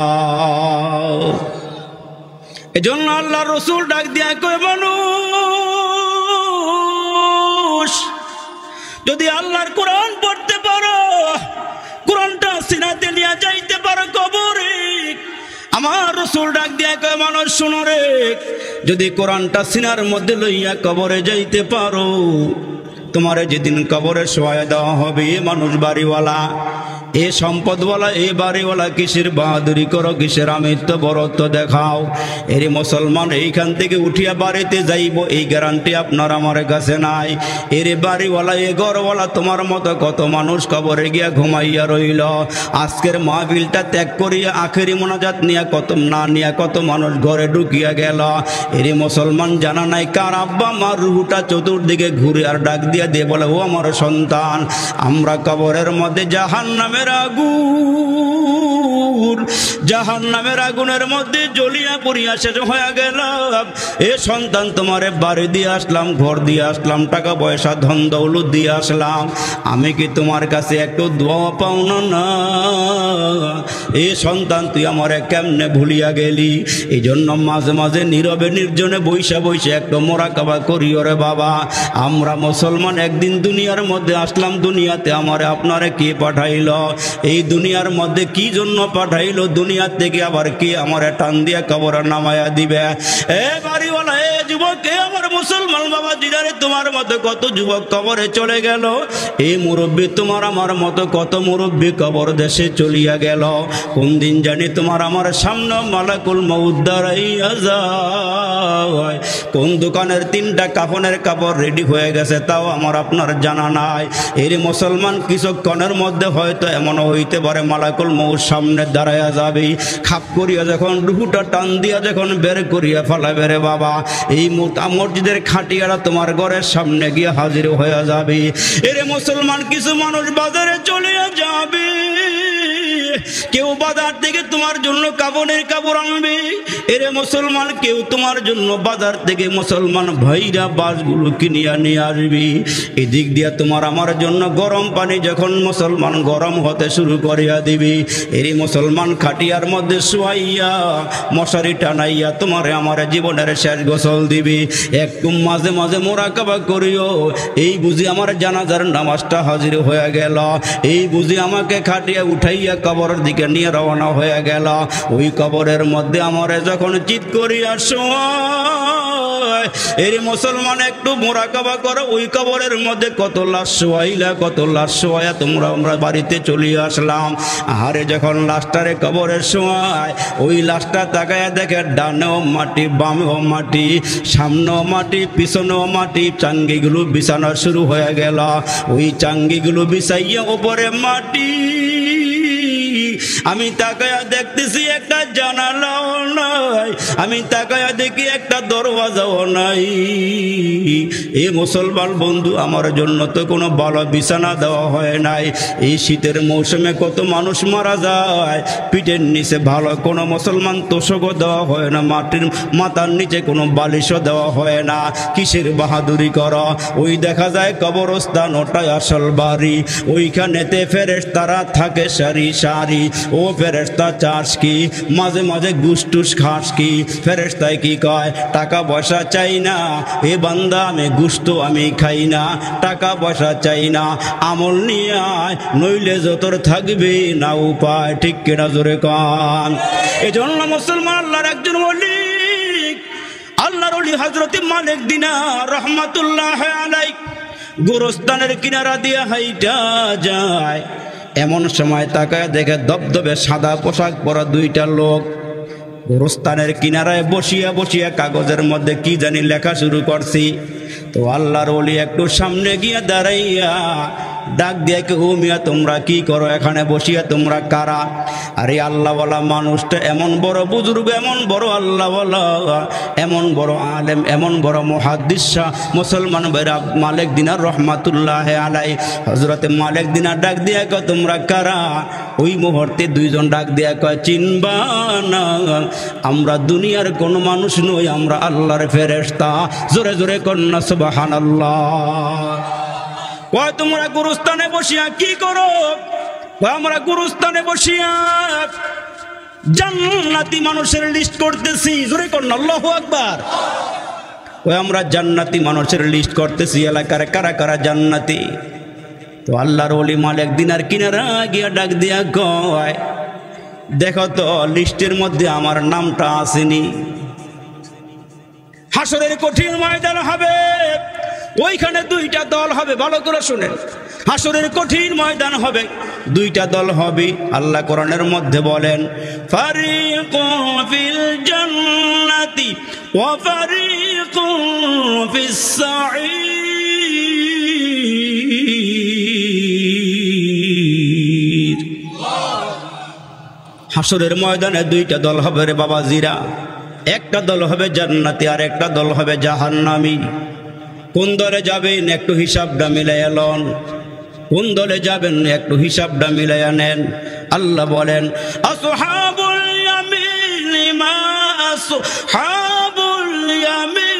এজন্য আল্লাহ রসুল ডাক দিয়া কয়, মানুষ যদি আল্লাহর কোরআন পড়তে পারো, কোরআনটা সিনাতে নিয়ে যাইতে পারো কবরে, আমার রসুল ডাক দিয়া কয়, মানুষ শোনো রে, যদি কোরআনটা সিনার মধ্যে লইয়া কবরে যাইতে পারো, তোমারে যেদিন কবরে শোয়া দেওয়া হবে, মানুষ বাড়িওয়ালা, এ সম্পদওয়ালা, এ বাড়িওয়ালা, কিসের বাহাদুরি করো, কিসের আমিত্ব বরত্ব দেখাও। এরে মুসলমান, এইখান থেকে উঠিয়া বাড়িতে যাইব এই গ্যারান্টি আপনার আমার কাছে নাই। এরে বাড়িওয়ালা, এ ঘরওয়ালা, তোমার মতো কত মানুষ কবরে গিয়া ঘুমাইয়া রইল। আজকের মাহফিলটা ত্যাগ করিয়া আখেরি মোনাজাত নিয়া কত না নিয়া কত মানুষ ঘরে ঢুকিয়া গেল। এরে মুসলমান, জানা নাই কার আব্বা মার রুহুটা চতুর্দিকে ঘুরে আর ডাক দিয়া দিয়ে বলে, ও আমার সন্তান, আমরা কবরের মধ্যে জাহান্নামের আগুন, জাহান্নামের আগুনের মধ্যে জ্বলিয়া পুড়িয়া শেষ হয়ে গেলাম। এ সন্তান, তোমারে বাড়ি দিয়ে আসলাম, ঘর দিয়ে আসলাম, টাকা পয়সা ধন দৌলত দিয়ে আসলাম, আমি কি তোমার কাছে একটু দোয়া পাওনা না? এ সন্তান, তুই আমারে কেমনে ভুলিয়া গেলি? এই জন্য মাঝে মাঝে নীরবে নির্জনে বৈশা বৈশা একটু মোরাকাবা করি। ওরে বাবা, আমরা মুসলমান, একদিন দুনিয়ার মধ্যে আসলাম, দুনিয়াতে আমারে আপনারে কে পাঠাইল? এই দুনিয়ার মধ্যে কি জন্য জন্য পাঠাইলো দুনিয়া থেকে আবার কে আমার টান দিয়া কবরে নামায়া দিবে এ বাড়িওয়ালা এ যুবক এ আমার মুসলমান বাবা জিরারে তোমার মতো কত যুবক কবরে চলে গেল এই মুরব্বী তোমার আমার মতো কত মুরব্বী কবর দেশে চলিয়া গেল কোন দিন জানি তোমার আমার সামনে মালাকুল মউত দাঁড়াইয়া যায় কোন দোকানের তিনটা কাফনের কাপড় রেডি হয়ে গেছে তাও আমার আপনার জানা নাই এর মুসলমান কিছুক্ষণের মধ্যে হয়তো এমন হইতে পারে মালাকুল মউত সামনে দাঁড়াইয়া যাবে খাপ করিয়া যখন রুহুটা টান দিয়া যখন বের করিয়া ফেলাবে রে বাবা এই মসজিদের খাটিয়ারা তোমার ঘরের সামনে গিয়ে হাজির হয়ে যাবে এর মুসলমান কিছু মানুষ বাজারে চলিয়া যাবে কেউ বাজার থেকে তোমার জন্য কাপড়ের কাপড় আনবে এরে মুসলমান কেউ তোমার জন্য বাজার থেকে মুসলমান ভাইরা বাসগুলো কিনিয়া নিয়ে আসবে এদিক দিয়া তোমার আমার জন্য গরম পানি যখন মুসলমান গরম হতে শুরু করিয়া দিবি এরে মুসলমান খাটিয়ার মধ্যে শুয়াইয়া মশারি টানাইয়া তোমারে আমার জীবনের শেষ গোসল দিবি একটু মাঝে মাঝে মোরাকাবা করিও এই বুঝি আমার জানাজার নামাজটা হাজির হয়ে গেল এই বুঝি আমাকে খাটিয়া উঠাইয়া কবরের দিকে নিয়ে রওনা হয়ে গেল ওই কবরের মধ্যে আমারে যখন চিৎ করিয়া শোয় এর মুসলমান একটু মোরাকাবা করো ওই কবরের মধ্যে কত লাশ শোয়াইলা কত লাশ শোয়া তোমরা আমরা বাড়িতে চলে আসলাম আরে যখন লাশটারে কবরে শোয়ায় ওই লাশটা তাকায় দেখে ডানেও মাটি বামেও মাটি সামনেও মাটি পিছনেও মাটি চাঙ্গিগুলো বিছানো শুরু হয়ে গেল ওই চাঙ্গিগুলো বিছাইয়া উপরে মাটি আমি তাকায়া দেখতেছি একটা জানালাও নাই আমি তাকায়া দেখি একটা দরওয়াজাও নাই এই মুসলমান বন্ধু আমার জন্য তো কোনো ভালো বিছানা দেওয়া হয় নাই এই শীতের মৌসুমে কত মানুষ মারা যায় পিঠের নিচে ভালো কোনো মুসলমান তোষকও দেওয়া হয় না মাটির মাথার নিচে কোনো বালিশও দেওয়া হয় না কিসের বাহাদুরি করা ওই দেখা যায় কবরস্থান ওটাই আসল বাড়ি ওইখানেতে ফেরেশতারা থাকে সারি সারি ও ফেরেশতা চাস কি মাঝে মাঝে গুসটুস খাস কি ফেরেশতায় কি কয় টাকা পয়সা চাই না এ বান্দা আমি গুস্ত আমি খাই না টাকা পয়সা চাই না আমল নিয়ে আয় নইলে যতর থাকবে না উপায় ঠিক কিনা জোরে কান এজন্য মুসলমান আল্লাহর একজন ওলি আল্লাহর ওলি হযরত মালিক দিনার রহমাতুল্লাহ আলাইহি গোরস্থানের কিনারা দিয়ে হাইটা যায় এমন সময় তাকায় দেখে দবদবে সাদা পোশাক পরা দুইটা লোক গোরস্থানের কিনারায় বসিয়া বসিয়া কাগজের মধ্যে কি জানি লেখা শুরু করছি তো আল্লাহর ওলি একটু সামনে গিয়ে দাঁড়াইয়া ডাক দিয়ে কে ও মিয়া তোমরা কি করো এখানে বসিয়া তোমরা কারা আরে আল্লাহওয়ালা মানুষটা এমন বড় বুজুর্গ এমন বড় আল্লাহওয়ালা এমন বড় আলেম এমন বড় মুহাদ্দিস মুসলমান ভাইরা মালিক দিনার রহমাতুল্লাহ আলাই হযরতে মালিক দিনার ডাক দিয়ে কয় তোমরা কারা ওই মুহূর্তে দুইজন ডাক দিয়ে কয় চিনবা না আমরা দুনিয়ার কোনো মানুষ নই আমরা আল্লাহর ফেরেশতা জোরে জোরে কন্যা সুবহানাল্লাহ কয় তোমরা গুরুস্থানে বসিয়া কি করো আমরা গুরুস্থানে বসিয়া জান্নাতি মানুষের লিস্ট করতেছি জোরে কন্যা আল্লাহু আকবার ওই আমরা জান্নাতি মানুষের লিস্ট করতেছি এলাকার কারা কারা জান্নাতি তো আল্লাহর ওলি মালিক দিনার কিনারা গিয়া ডাক দিয়া কয় দেখো তো লিস্টের মধ্যে আমার নামটা আসেনি হাসরের কঠিন ময়দান হবে ওইখানে দুইটা দল হবে ভালো করে শুনেন হাসরের কঠিন ময়দান হবে দুইটা দল হবে আল্লাহ কোরআনের মধ্যে বলেন ফারিকুন ফিল জান্নাতি ওয়া ফারিকুন ফিস সাঈর হাসরের ময়দানে দুইটা দল হবে রে বাবাজিরা একটা দল হবে জান্নাতি আর একটা দল হবে জাহান্নামী কোন দলে যাবেন একটু হিসাবটা মিলাইয়া লন কোন দলে যাবেন একটু হিসাবটা মিলাইয়া নেন আল্লাহ বলেন আসহাবুল ইয়ামিন মা আসহাবুল ইয়ামিন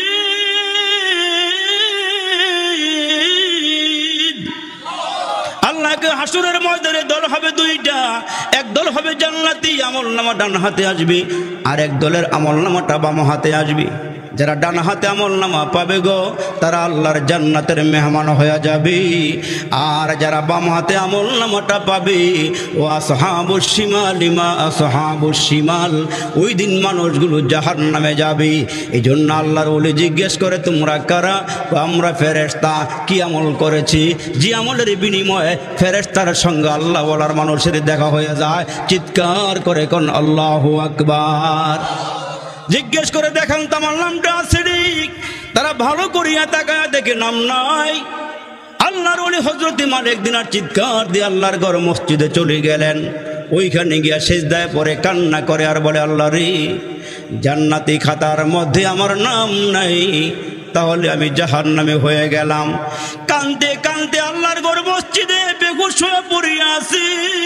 আল্লাহকে হাসরের ময়দানে দল হবে দুইটা এক দল হবে জান্নাতি আমলনামা ডান হাতে আসবে আর এক দলের আমলনামাটা বাম হাতে আসবে যারা ডান হাতে আমল নামা পাবে গো তারা আল্লাহর জান্নাতের মেহমান হয়ে যাবে। আর যারা বাম হাতে আমল নামাটা পাবে ও আসহাবুশ শিমাল মা আসহাবুশ শিমাল, ওই দিন মানুষগুলো জাহান্নামে যাবে। এই জন্য আল্লাহর ওলি জিজ্ঞেস করে তোমরা কারা? আমরা ফেরেশতা। কি আমল করেছি? যে আমলের বিনিময়ে ফেরেশতার সঙ্গে আল্লাহ ওয়ালার মানুষের দেখা হয়ে যায়। চিৎকার করে কোন আল্লাহু আকবার। জিজ্ঞেস করে দেখান তো আমার নামটা আছে ঠিক? তারা ভালো করিয়া তাকায় দেখে নাম নাই। আল্লাহর ওলি হযরত মালিক দিনার চিৎকার দিয়ে আল্লাহর ঘর মসজিদে চলে গেলেন। ওইখানে গিয়া সিজদায় পড়ে কান্না করে আর বলে, আল্লাহ রে, জান্নাতি খাতার মধ্যে আমার নাম নাই, তাহলে আমি জাহান্নামে হয়ে গেলাম। কান্দতে কান্দতে আল্লাহর ঘর মসজিদে বেহুশ হয়ে পড়িয়া আছি।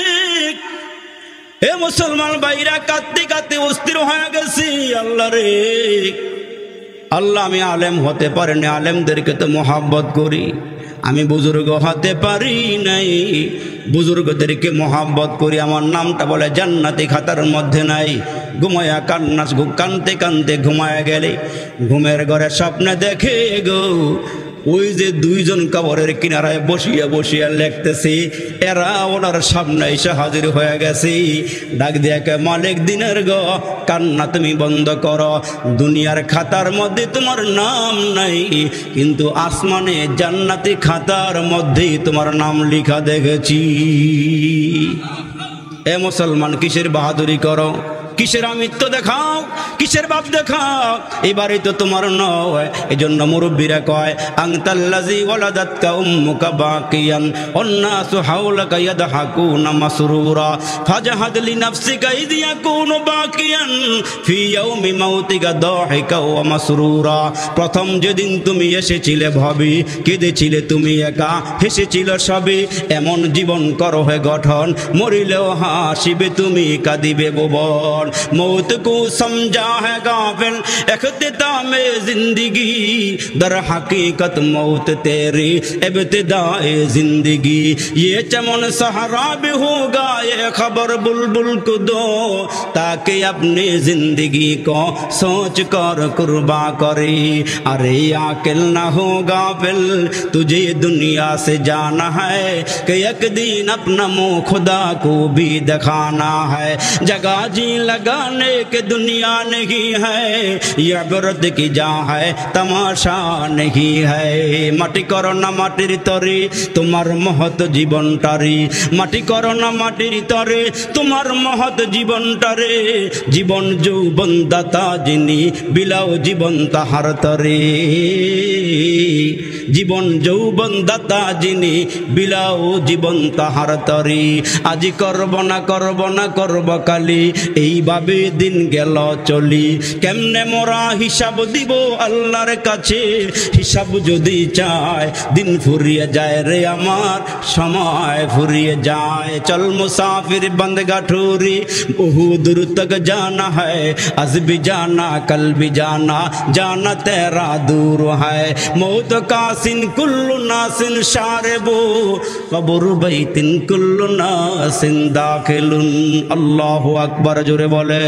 এ মুসলমান ভাইরা, কাঁদতে কাঁদতে অস্থির হয়ে গেছি। আল্লাহ রে, আল্লাহ আমি আলেম হতে পারিনি, আলেমদেরকে তো মহাব্বত করি। আমি বুজুর্গ হতে পারি নাই, বুজুর্গদেরকে মহাব্বত করি। আমার নামটা বলে জান্নাতি খাতার মধ্যে নাই। ঘুমায়া কান্না কানতে কানতে ঘুমায়া গেলে ঘুমের ঘরে স্বপ্নে দেখে গো, ওই যে দুইজন কবরের কিনারায় বসিয়া বসিয়া লেখতেছি, এরা ওনার সামনে এসে হাজির হয়ে গেছি। ডাক দিয়ে কে, মালিক দিনের গো, কান্না তুমি বন্ধ করো। দুনিয়ার খাতার মধ্যে তোমার নাম নাই, কিন্তু আসমানে জান্নাতি খাতার মধ্যেই তোমার নাম লেখা দেখেছি। এ মুসলমান, কিসের বাহাদুরি করো? কিসের আমিত্ব দেখাও? কিসের বাপ দেখাও? এবারে তো তোমার নয়। এই জন্য মুরব্বীরা কয়, আনতাল্লাযী ওয়ালাদাতকা উম্মুকা বাকিয়ান ওয়ান্নাসু হাওলাকা ইয়াদহাকুনা মাসরুরা ফাজহাদ লিনাফসিকা ইয ইয়াকুনু বাকিয়ান ফি ইয়াউমি মাউতিকা দাহিকা ওয়া মাসরুরা। প্রথম যেদিন তুমি এসেছিলে ভাবি, কেঁদেছিলে তুমি একা, হেসেছিল সবে। এমন জীবন করো হে গঠন, মরিলেও হাসিবে তুমি, কাঁদিবে ভুবন। मौत को समझा है गाफिल इख्तितामे जिंदगी, दर हकीकत मौत तेरी इब्तिदाए जिंदगी। ये चमन सहारा भी होगा, ये खबर बुलबुल को दो, ताकि अपनी जिंदगी को सोच कर कुर्बा करे। अरे आकिल न हो गाफिल, तुझे दुनिया से जाना है कि एक दिन अपना मुँह खुदा को भी दिखाना है। जगह जी लगाने के दुनिया नहीं है, ये इबरत की जा है, तमाशा नहीं है। माटी करो ना माटिर तरे तुम्हार महत जीवन टारे, माटी करो ना माटिर तरे तुम्हार महत जीवन टारे। जीवन যৌবন দাতা যিনি, বিলাও জীবন তাহার তরে। জীবন যৌবন দাতা যিনি, বিলাও জীবন তাহার তরে। আজি করব না করব না করব কালি, এইভাবে দিন গেল চলি। কেমনে মোরা হিসাব দিব আল্লাহর কাছে, হিসাব যদি চায় দিন ফুরিয়ে যায় রে আমার, সময় ফুরিয়ে যায়। চল মুসাফির বন্দ গাঠুরি, বহু দূর তক जाना है, आज भी जाना कल भी जाना, जाना तेरा दूर है। मौत का सिन कुल्लु नासिन शारबो, कब्र बैतिन कुल्लु नासिन दाखिलुन। अल्लाहु আকবার জোরে বলে।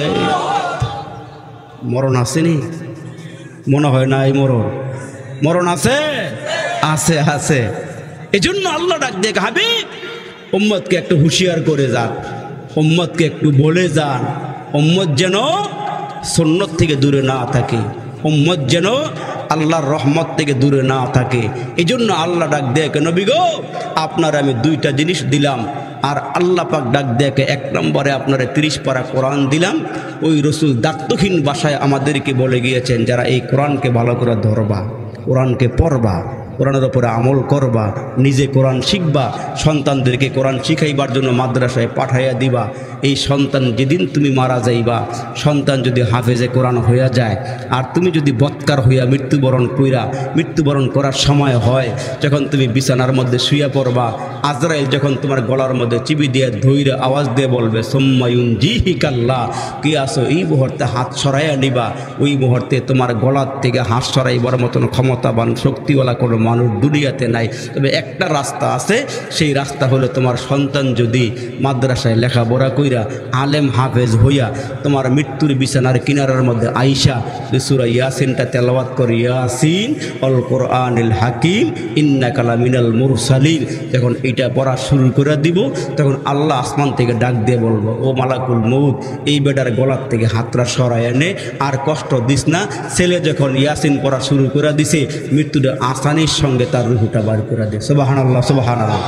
মরণ আসেনি? মনে হয় না এই মরণ মরণ আছে আছে আছে। এজন্য আল্লাহ ডাক দিয়ে হাবিব, উম্মতকে একটু হুঁশিয়ার করে যান, উম্মতকে একটু বলে যান, উম্মত যেন সুন্নত থেকে দূরে না থাকে, উম্মত যেন আল্লাহর রহমত থেকে দূরে না থাকে। এই জন্য আল্লাহ ডাক দেখে, নবী গো আপনার আমি দুইটা জিনিস দিলাম। আর আল্লাহ পাক ডাক দেখে এক নম্বরে আপনারা তিরিশ পারা কোরআন দিলাম। ওই রসুল দায়িত্বহীন ভাষায় আমাদেরকে বলে গিয়েছেন, যারা এই কোরআনকে ভালো করে ধরবা, কোরআনকে পড়বা, কোরআনের উপরে আমল করবা, নিজে কোরআন শিখবা, সন্তানদেরকে কোরআন শিখাইবার জন্য মাদ্রাসায় পাঠাইয়া দিবা। এই সন্তান যেদিন তুমি মারা যাইবা, সন্তান যদি হাফেজে কোরআন হইয়া যায়, আর তুমি যদি বৎকার হইয়া মৃত্যুবরণ কইরা, মৃত্যুবরণ করার সময় হয় যখন তুমি বিছানার মধ্যে শুইয়া পড়বা, আজরাইল যখন তোমার গলার মধ্যে চিবি দিয়ে ধৈর্য আওয়াজ দিয়ে বলবে সোম্মায়ুন জিহিকাল্লাহ, কি আসো, এই মুহূর্তে হাত সরাইয়া নিবা। ওই মুহূর্তে তোমার গলার থেকে হাত সরাইবার মতন ক্ষমতাবান শক্তিওয়ালা কোনো মানুষ দুনিয়াতে নাই। তবে একটা রাস্তা আছে, সেই রাস্তা হলো তোমার সন্তান যদি মাদ্রাসায় লেখাপড়া কইরা আলেম হাফেজ হইয়া তোমার মৃত্যুর বিছানার কিনারার মধ্যে আইসা সূরা ইয়াসিনটা তেলাওয়াত করে, ইয়াসিন অল কোরআনিল হাকিম ইন্নাকা লামিনাল মুরসালিন, যখন এটা পড়া শুরু করে দিব তখন আল্লাহ আসমান থেকে ডাক দিয়ে বলবো, ও মালাকুল মউত এই বেটার গলার থেকে হাতটা সরায় এনে আর কষ্ট দিস না। ছেলে যখন ইয়াসিন পড়া শুরু করে দিছে মৃত্যুটা আসানির সঙ্গে তার রুহুটা বার করে দেয়। সুবহানাল্লাহ সুবহানাল্লাহ।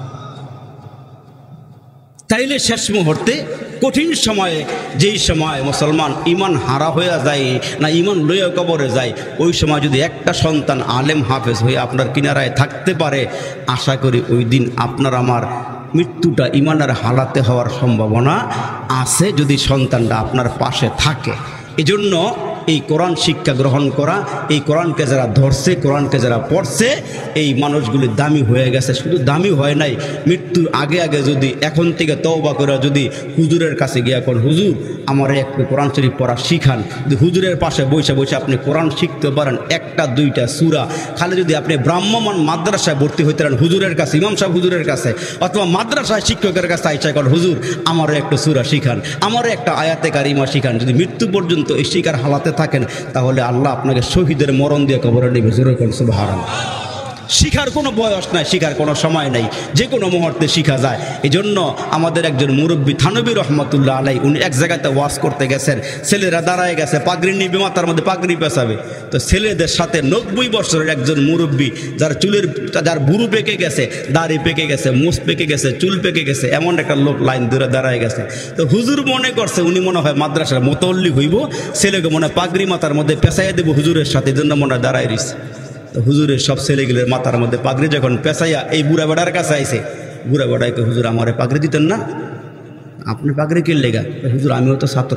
তাইলে শেষ মুহূর্তে কঠিন সময়ে, যেই সময় মুসলমান ইমান হারা হয়ে যায় না ইমান লইয়া কবরে যায়, ওই সময় যদি একটা সন্তান আলেম হাফেজ হয়ে আপনার কিনারায় থাকতে পারে, আশা করি ওই দিন আপনার আমার মৃত্যুটা ইমানের হালাতে হওয়ার সম্ভাবনা আছে, যদি সন্তানটা আপনার পাশে থাকে। এজন্য এই কোরআন শিক্ষা গ্রহণ করা, এই কোরআনকে যারা ধরছে, কোরআনকে যারা পড়ছে, এই মানুষগুলি দামি হয়ে গেছে। শুধু দামি হয় নাই, মৃত্যুর আগে আগে যদি এখন থেকে তওবা করে যদি হুজুরের কাছে গিয়ে এখন হুজুর আমার একটু কোরআন শরীফ পড়া শিখান, যদি হুজুরের পাশে বসে বসে আপনি কোরআন শিখতে পারেন একটা দুইটা সূরা, খালি যদি আপনি ব্রাহ্মমান মাদ্রাসায় ভর্তি হইতে পারেন হুজুরের কাছে, ইমাম সাহেব হুজুরের কাছে, অথবা মাদ্রাসায় শিক্ষকের কাছে আইসা করেন হুজুর আমারও একটু সূরা শিখান, আমারও একটা আয়াতে কারিমা শিখান, যদি মৃত্যু পর্যন্ত এই শিকার হালাতে থাকেন তাহলে আল্লাহ আপনাকে শহীদের মরণ দিয়ে কবরে নেবে। জোরে কোন সুবহানাল্লাহ। শিখার কোনো বয়স নাই, শিখার কোনো সময় নাই, যে কোনো মুহূর্তে শিখা যায়। এই জন্য আমাদের একজন মুরব্বী থানবী রহমতুল্লাহ আলাই, উনি এক জায়গাতে ওয়াজ করতে গেছেন, ছেলেরা দাঁড়ায় গেছে, পাগড়ি নিবে, মাথার মধ্যে পাগড়ি পেঁচাবে, তো ছেলেদের সাথে নব্বই বছরের একজন মুরব্বী, যার চুলের যার বুড়ু পেকে গেছে, দাড়ি পেকে গেছে, মুছ পেকে গেছে, চুল পেকে গেছে, এমন একটা লোক লাইন ধরে দাঁড়ায় গেছে। তো হুজুর মনে করছে উনি মনে হয় মাদ্রাসার মোতল্লি হইব, ছেলেকে মনে হয় পাগড়ি মাথার মধ্যে পেঁচাইয়া দেবো হুজুরের সাথে, এই জন্য মনে হয় দাঁড়ায় রয়েছে। তো হুজুরের সব ছেলেগুলোর মাথার মধ্যে পাগড়ি যখন পেঁচাইয়া এই বুড়া বেড়ার কাছে আইছে, বুড়া বেড়াইকে হুজুর আমারে পাগড়ি দিতেন না, আপনি পাগড়ি কিনলে গা? হুজুর আমিও তো ছাত্র।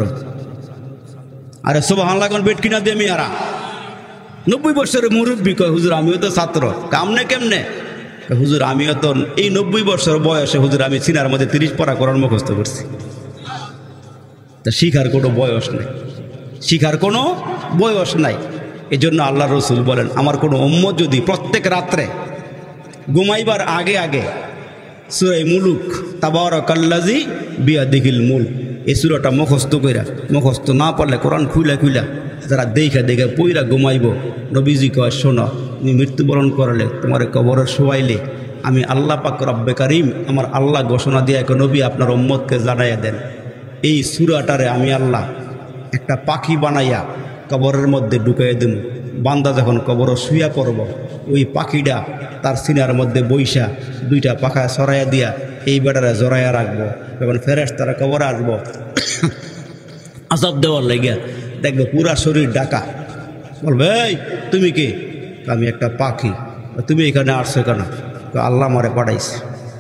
আরে সুবহানাল্লাহ কোন বেট কিনা দিয়ে মেয়ারা নব্বই বছরের মুরব্বী কয় হুজুর আমিও তো ছাত্র। কামনে কেমনে? হুজুর আমিও তো এই নব্বই বছর বয়সে হুজুর আমি সিনার মধ্যে তিরিশ পারা কোরআন মুখস্থ করছি। তা শিখার কোনো বয়স নেই, শিখার কোনো বয়স নাই। এই জন্য আল্লাহ রসুল বলেন আমার কোনো উম্মত যদি প্রত্যেক রাত্রে ঘুমাইবার আগে আগে সূরা মুলুক তাবারাকাল্লাযী বিয়াদিহিল মুলক এই সূরাটা মুখস্থ কইরা, মুখস্থ না পারলে কোরআন খুইলা খুইলা যারা দেখা দেখে পইরা ঘুমাইব, নবীজি কয় শোনো তুমি মৃত্যুবরণ করলে তোমার কবরে শোয়াইলে আমি আল্লাহ পাক রব্বে কারিম আমার আল্লাহ ঘোষণা দিয়ে এক নবী আপনার উম্মতকে জানাইয়া দেন, এই সূরাটারে আমি আল্লাহ একটা পাখি বানাইয়া কবরের মধ্যে ঢুকাইয়া দেব। বান্দা যখন কবর শুয়া পড়ব, ওই পাখিটা তার সিনার মধ্যে বইসা দুইটা পাখা সরাইয়া দিয়া এই বেটারে জড়াইয়া রাখবো। যখন ফেরেশতারা কবরে আসবো আযাব দেওয়ার লাগিয়া, দেখবো পুরা শরীর ডাকা, বলবে এই তুমি কে? আমি একটা পাখি। তুমি এখানে আসছো কেন? আল্লাহ আমারে পাঠাইছে।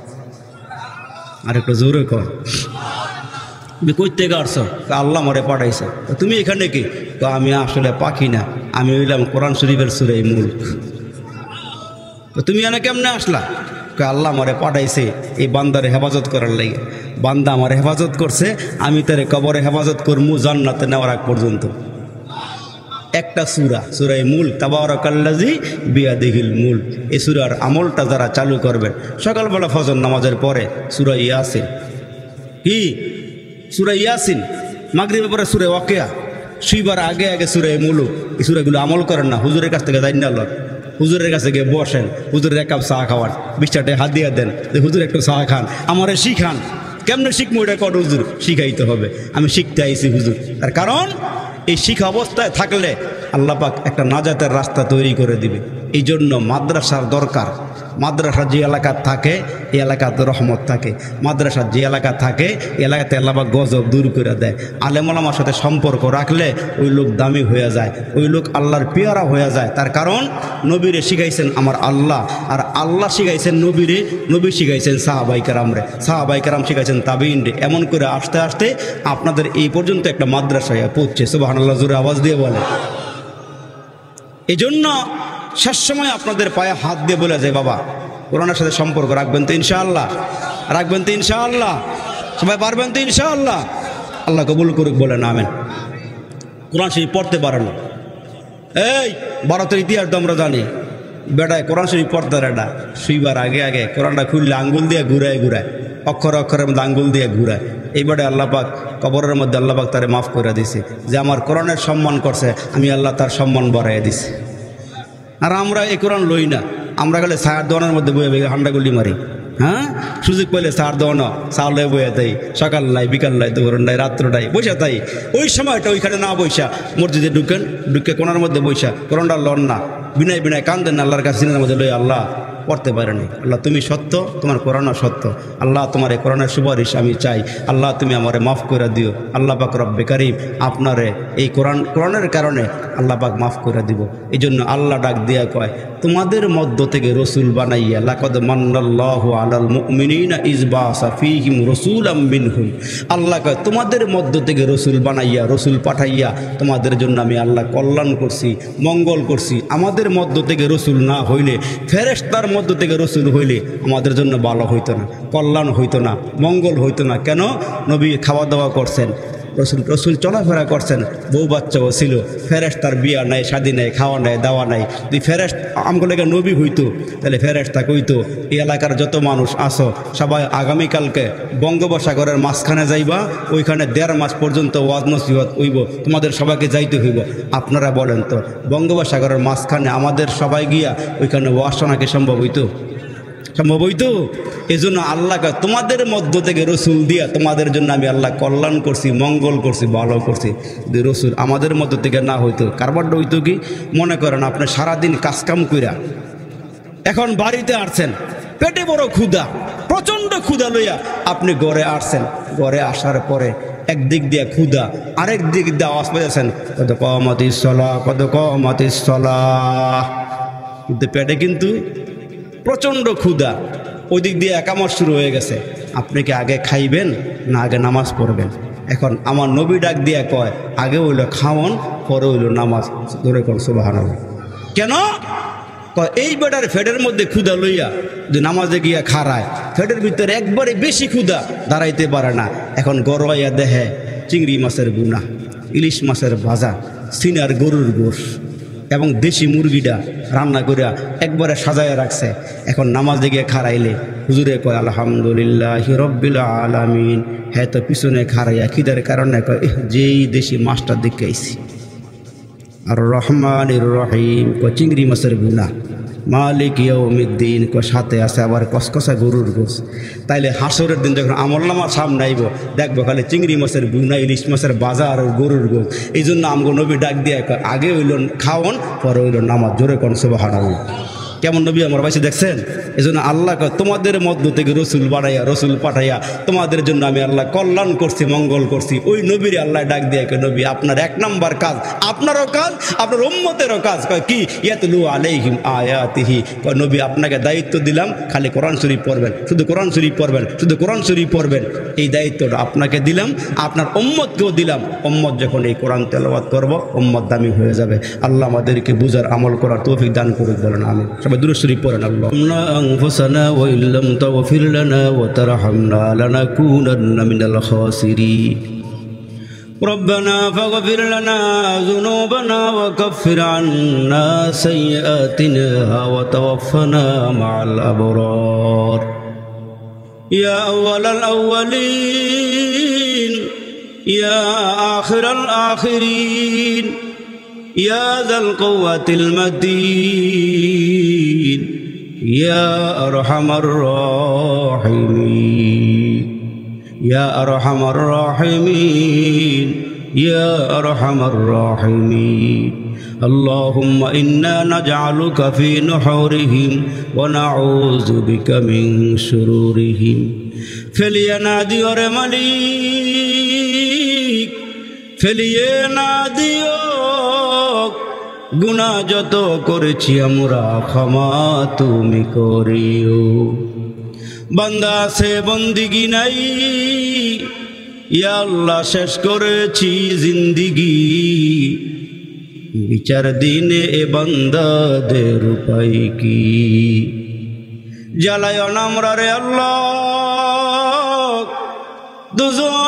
আর একটু জোরে কর, তুমি কই থেকে আসছো? আল্লাহ আমারে পাঠাইছে। তুমি এখানে কি? তো আমি আসলে পাখি না, আমি হইলাম কোরআন শরীফের সূরা মুলক। তো তুমি এখানে কেমনে আসলা? আল্লাহ আমারে পাঠাইছে এই বান্দারে হেফাজত করার লাগে। বান্দা আমার হেফাজত করছে, আমি তারে কবরে হেফাজত করবো জান্নাতে নেওয়ার আগ পর্যন্ত। একটা সূরা, সূরা মুলক তাবারাকাল্লাযী বিয়াদিহিল মুলক, এই সূরার আমলটা যারা চালু করবেন সকালবেলা ফজর নামাজের পরে সূরা ইয়াসিন, কি সূরা ইয়াসিন, মাগরিবের পরে সূরা ওয়াকিয়া, শুইবার আগে আগে সূরা মুলক, এই সূরাগুলো আমল করেন না, হুজুরের কাছ থেকে জানিয়ে আল্লাহ, হুজুরের কাছে গিয়ে বসেন, হুজুরের এক কাপ চা খাওয়ান, বিশটাটে হাত দিয়ে দেন যে হুজুর একটু চা খান, আমারে শিখান। কেমনে শিখবো এটা কর হুজুর? শিখাইতে হবে, আমি শিখতে আইছি হুজুর। তার কারণ এই শিখা অবস্থায় থাকলে আল্লাহ পাক একটা নাজাতের রাস্তা তৈরি করে দিবে। এই জন্য মাদ্রাসার দরকার। মাদ্রাসা যে এলাকা থাকে এই এলাকাতে রহমত থাকে, মাদ্রাসার যে এলাকা থাকে এই এলাকাতে আল্লাহ পাক গজব দূর করে দেয়। আলেম ওলামার সাথে সম্পর্ক রাখলে ওই লোক দামি হয়ে যায়, ওই লোক আল্লাহর পেয়ারা হয়ে যায়। তার কারণ নবীরে শিখাইছেন আমার আল্লাহ, আর আল্লাহ শিখাইছেন নবীরে, নবী শিখাইছেন সাহাবাই কেরামরে, সাহাবাই কেরাম শিখাইছেন তাবিঈনরে। এমন করে আস্তে আস্তে আপনাদের এই পর্যন্ত একটা মাদ্রাসায় পৌঁছে। সুবহানাল্লাহ জোরে আওয়াজ দিয়ে বলে। এই জন্য শেষ সময় আপনাদের পায়ে হাত দিয়ে বলে যায় বাবা কোরআনের সাথে সম্পর্ক রাখবেন তো ইনশাআল্লাহ, রাখবেন তো ইনশাআল্লাহ, সবাই পারবেন তো ইনশাআল্লাহ। আল্লাহ কবুল করুক, বলেন আমিন। কোরআন শরীফ পড়তে পারেন না, এই ভারতের ইতিহাস তো আমরা জানি, বেটায় কোরআন শরীফ পড়তে এটা শুইবার আগে আগে কোরআনটা খুললে আঙ্গুল দিয়ে ঘুরায় ঘুরায় অক্ষর অক্ষরের মধ্যে আঙ্গুল দিয়ে ঘুরায়। এইবারে আল্লাহ পাক কবরের মধ্যে আল্লাহ পাক তারে মাফ করে দিছে যে আমার কোরআনের সম্মান করছে, আমি আল্লাহ তার সম্মান বাড়াইয়া দিছি। আর আমরা এই কোরআন লই না, আমরা গেলে সার দোয়ানের মধ্যে বয়ে বয়ে হান্ডা গুলি মারি। হ্যাঁ, সুযোগ পেলে সার দোয়ানো চাউলে বয়ে তাই সকাল নাই বিকাল নাই দুপুর নাই রাত্র নাই বৈশা তাই ওই সময়টা ওইখানে না বৈশা মসজিদে ঢুকেন, ঢুকে কোনার মধ্যে বৈশা কোরআনটা লন না, বিনয় বিনয় কান্দেন আল্লাহর কাছে সিনের মধ্যে লই আল্লাহ পড়তে পারেনি, আল্লাহ তুমি সত্য, তোমার কোরআনও সত্য, আল্লাহ তোমার এই কোরআনের সুপারিশ আমি চাই, আল্লাহ তুমি আমারে মাফ করে দিও। আল্লাহ পাক রব্বে কারীম আপনারে এই কোরআন কোরআনের কারণে আল্লাহ পাক মাফ করে দিব। এই জন্য আল্লাহ ডাক দিয়া কয় তোমাদের মধ্য থেকে রসুল বানাইয়া লাকাদ মান্নাল্লাহু আলাল মুমিনিনা ইয বাআসা ফীহিম রাসূলাম মিনহুম। আল্লাহ কয় তোমাদের মধ্য থেকে রসুল বানাইয়া রসুল পাঠাইয়া তোমাদের জন্য আমি আল্লাহ কল্যাণ করছি, মঙ্গল করছি। আমাদের মধ্য থেকে রসুল না হইলে, ফেরেশতার মধ্য থেকে রসুল হইলে আমাদের জন্য ভালো হইতো না, কল্যাণ হইতো না, মঙ্গল হইতো না। কেন? নবী খাওয়া দাওয়া করছেন, রসুল রসুল চলাফেরা করছেন, বউ বাচ্চাও ছিল, ফেরেশতার বিয়া নাই, শাদি নাই, খাওয়া নাই, দাওয়া নাই। তুই ফেরেশত আমগুলোকে নবী হইতো তাহলে ফেরেশতা কইতো এই এলাকার যত মানুষ আসো সবাই আগামীকালকে বঙ্গোপসাগরের মাঝখানে যাইবা, ওইখানে দেড় মাস পর্যন্ত ওয়াজ নসিহত হইব, তোমাদের সবাইকে যাইতে হইব। আপনারা বলেন তো বঙ্গোপসাগরের মাঝখানে আমাদের সবাই গিয়া ওইখানে ওয়াজ শোনা কি সম্ভব হইতো? সম্ভব হইতো? এই জন্য আল্লাহ তোমাদের মধ্য থেকে রসুল দিয়া তোমাদের জন্য আমি আল্লাহ কল্যাণ করছি, মঙ্গল করছি, ভালো করছি। যদি রসুল আমাদের মধ্য থেকে না হইতো, কারবারটা হইতো কি? মনে করেন আপনি সারাদিন কাজকাম কইরা এখন বাড়িতে আসছেন, পেটে বড় ক্ষুধা, প্রচণ্ড ক্ষুধা লইয়া আপনি ঘরে আসছেন, ঘরে আসার পরে একদিক দিয়ে ক্ষুধা, আরেক দিক দিয়ে আওয়াজ পেয়েছেন কত কমাতিস সালাহ, কত কমাতিস সালাহ, কিন্তু পেটে কিন্তু প্রচণ্ড ক্ষুধা, ওই দিক দিয়ে একামত শুরু হয়ে গেছে। আপনি কি আগে খাইবেন না আগে নামাজ পড়বেন? এখন আমার নবী ডাক দিয়া কয় আগে হইল খাওন, পরে হইল নামাজ। ধরে কোন সুবহানাল্লাহ। কেন? এই বেটার ফেটের মধ্যে ক্ষুধা লইয়া যে নামাজে গিয়া খাড়ায়, ফেটের ভিতরে একবারে বেশি ক্ষুধা, দাঁড়াইতে পারে না। এখন গরবাইয়া দেহে চিংড়ি মাছের গুনা, ইলিশ মাছের ভাজা, সিনার গরুর গোশ এবং দেশি মুরগিটা রান্না করিয়া একবারে সাজায় রাখছে। এখন নামাজে গিয়ে খাড়াইলে হুজুরে কয় আলহামদুলিল্লাহি রাব্বিল আলামিন। হ্যাঁ, তো পিছনে খাড়াইয়া খিদের কারণে কয় যেই দেশি মাছটা দেখে আইছি। আর রহমানির রহিম কয় চিংড়ি মাছের গুনা, মালিক ইয়াউমিদ্দিন কয় সাথে আছে আবার কসকসা গরুর গোশ। তাইলে হাসরের দিন যখন আমলনামার সামনে আইব দেখবো খালি চিংড়ি মাছের গুনা, ইলিশ মাছের বাজার আর গরুর গোশ। এই জন্য আমগো নবী ডাক দিয়ে আগে হইল খাওন, পরে হইল নামাজ। জোরে কোন সুবহানাল্লাহ। কেমন নবী আমার বাইসে দেখছেন? এই জন্য আল্লাহ তোমাদের মধ্য থেকে রসুল বাড়াইয়া রসুল পাঠাইয়া তোমাদের জন্য আমি আল্লাহ কল্যাণ করছি, মঙ্গল করছি। ওই নবীর আল্লাহ ডাক দিয়ে নবী আপনার এক নম্বর কাজ, আপনারও কাজ, আপনার উম্মতেরও কাজ। কয় কি? ইয়াতলু আলাইহিম আয়াতিহি। কয় নবী আপনাকে দায়িত্ব দিলাম খালি কোরআন শরীফ পড়বেন, শুধু কোরআন শরীফ পড়বেন, শুধু কোরআন শরীফ পড়বেন। এই দায়িত্বটা আপনাকে দিলাম, আপনার উম্মতকেও দিলাম। উম্মত যখন এই কোরআন তেলাওয়াত করব, উম্মত দামি হয়ে যাবে। আল্লাহ আমাদেরকে বুঝার আমল করার তৌফিক দান করুক। বলেন আমিন। দুরূদ শরীফ পড়েন। আল্লাহুম্মা আনফুসানা ওয়া ইল্লাম তাগফির লানা ওয়া তারহামনা লানাকুনান্না মিনাল খাসিরিন। ربنا فاغفر لنا ذنوبنا وكفر عنا سيئاتنا وتوفنا مع الأبرار يا أول الأولين يا آخر الآخرين يا ذا القوة المتين يا أرحم الراحمين يا أرحم الراحمين يا أرحم الراحمين اللهم إنا نجعلك في نحورهم ونعوذ بك من شرورهم فلينادي مليك فلينادي গুনাহ যত করেছি আমরা ক্ষমা তুমি করিও। বান্দা সে বন্দিগি নাই, ইয়া আল্লাহ শেষ করেছি জিন্দিগি। বিচার দিনে এ বান্দাদের উপায় কি? জ্বালায় আমরা রে আল্লাহ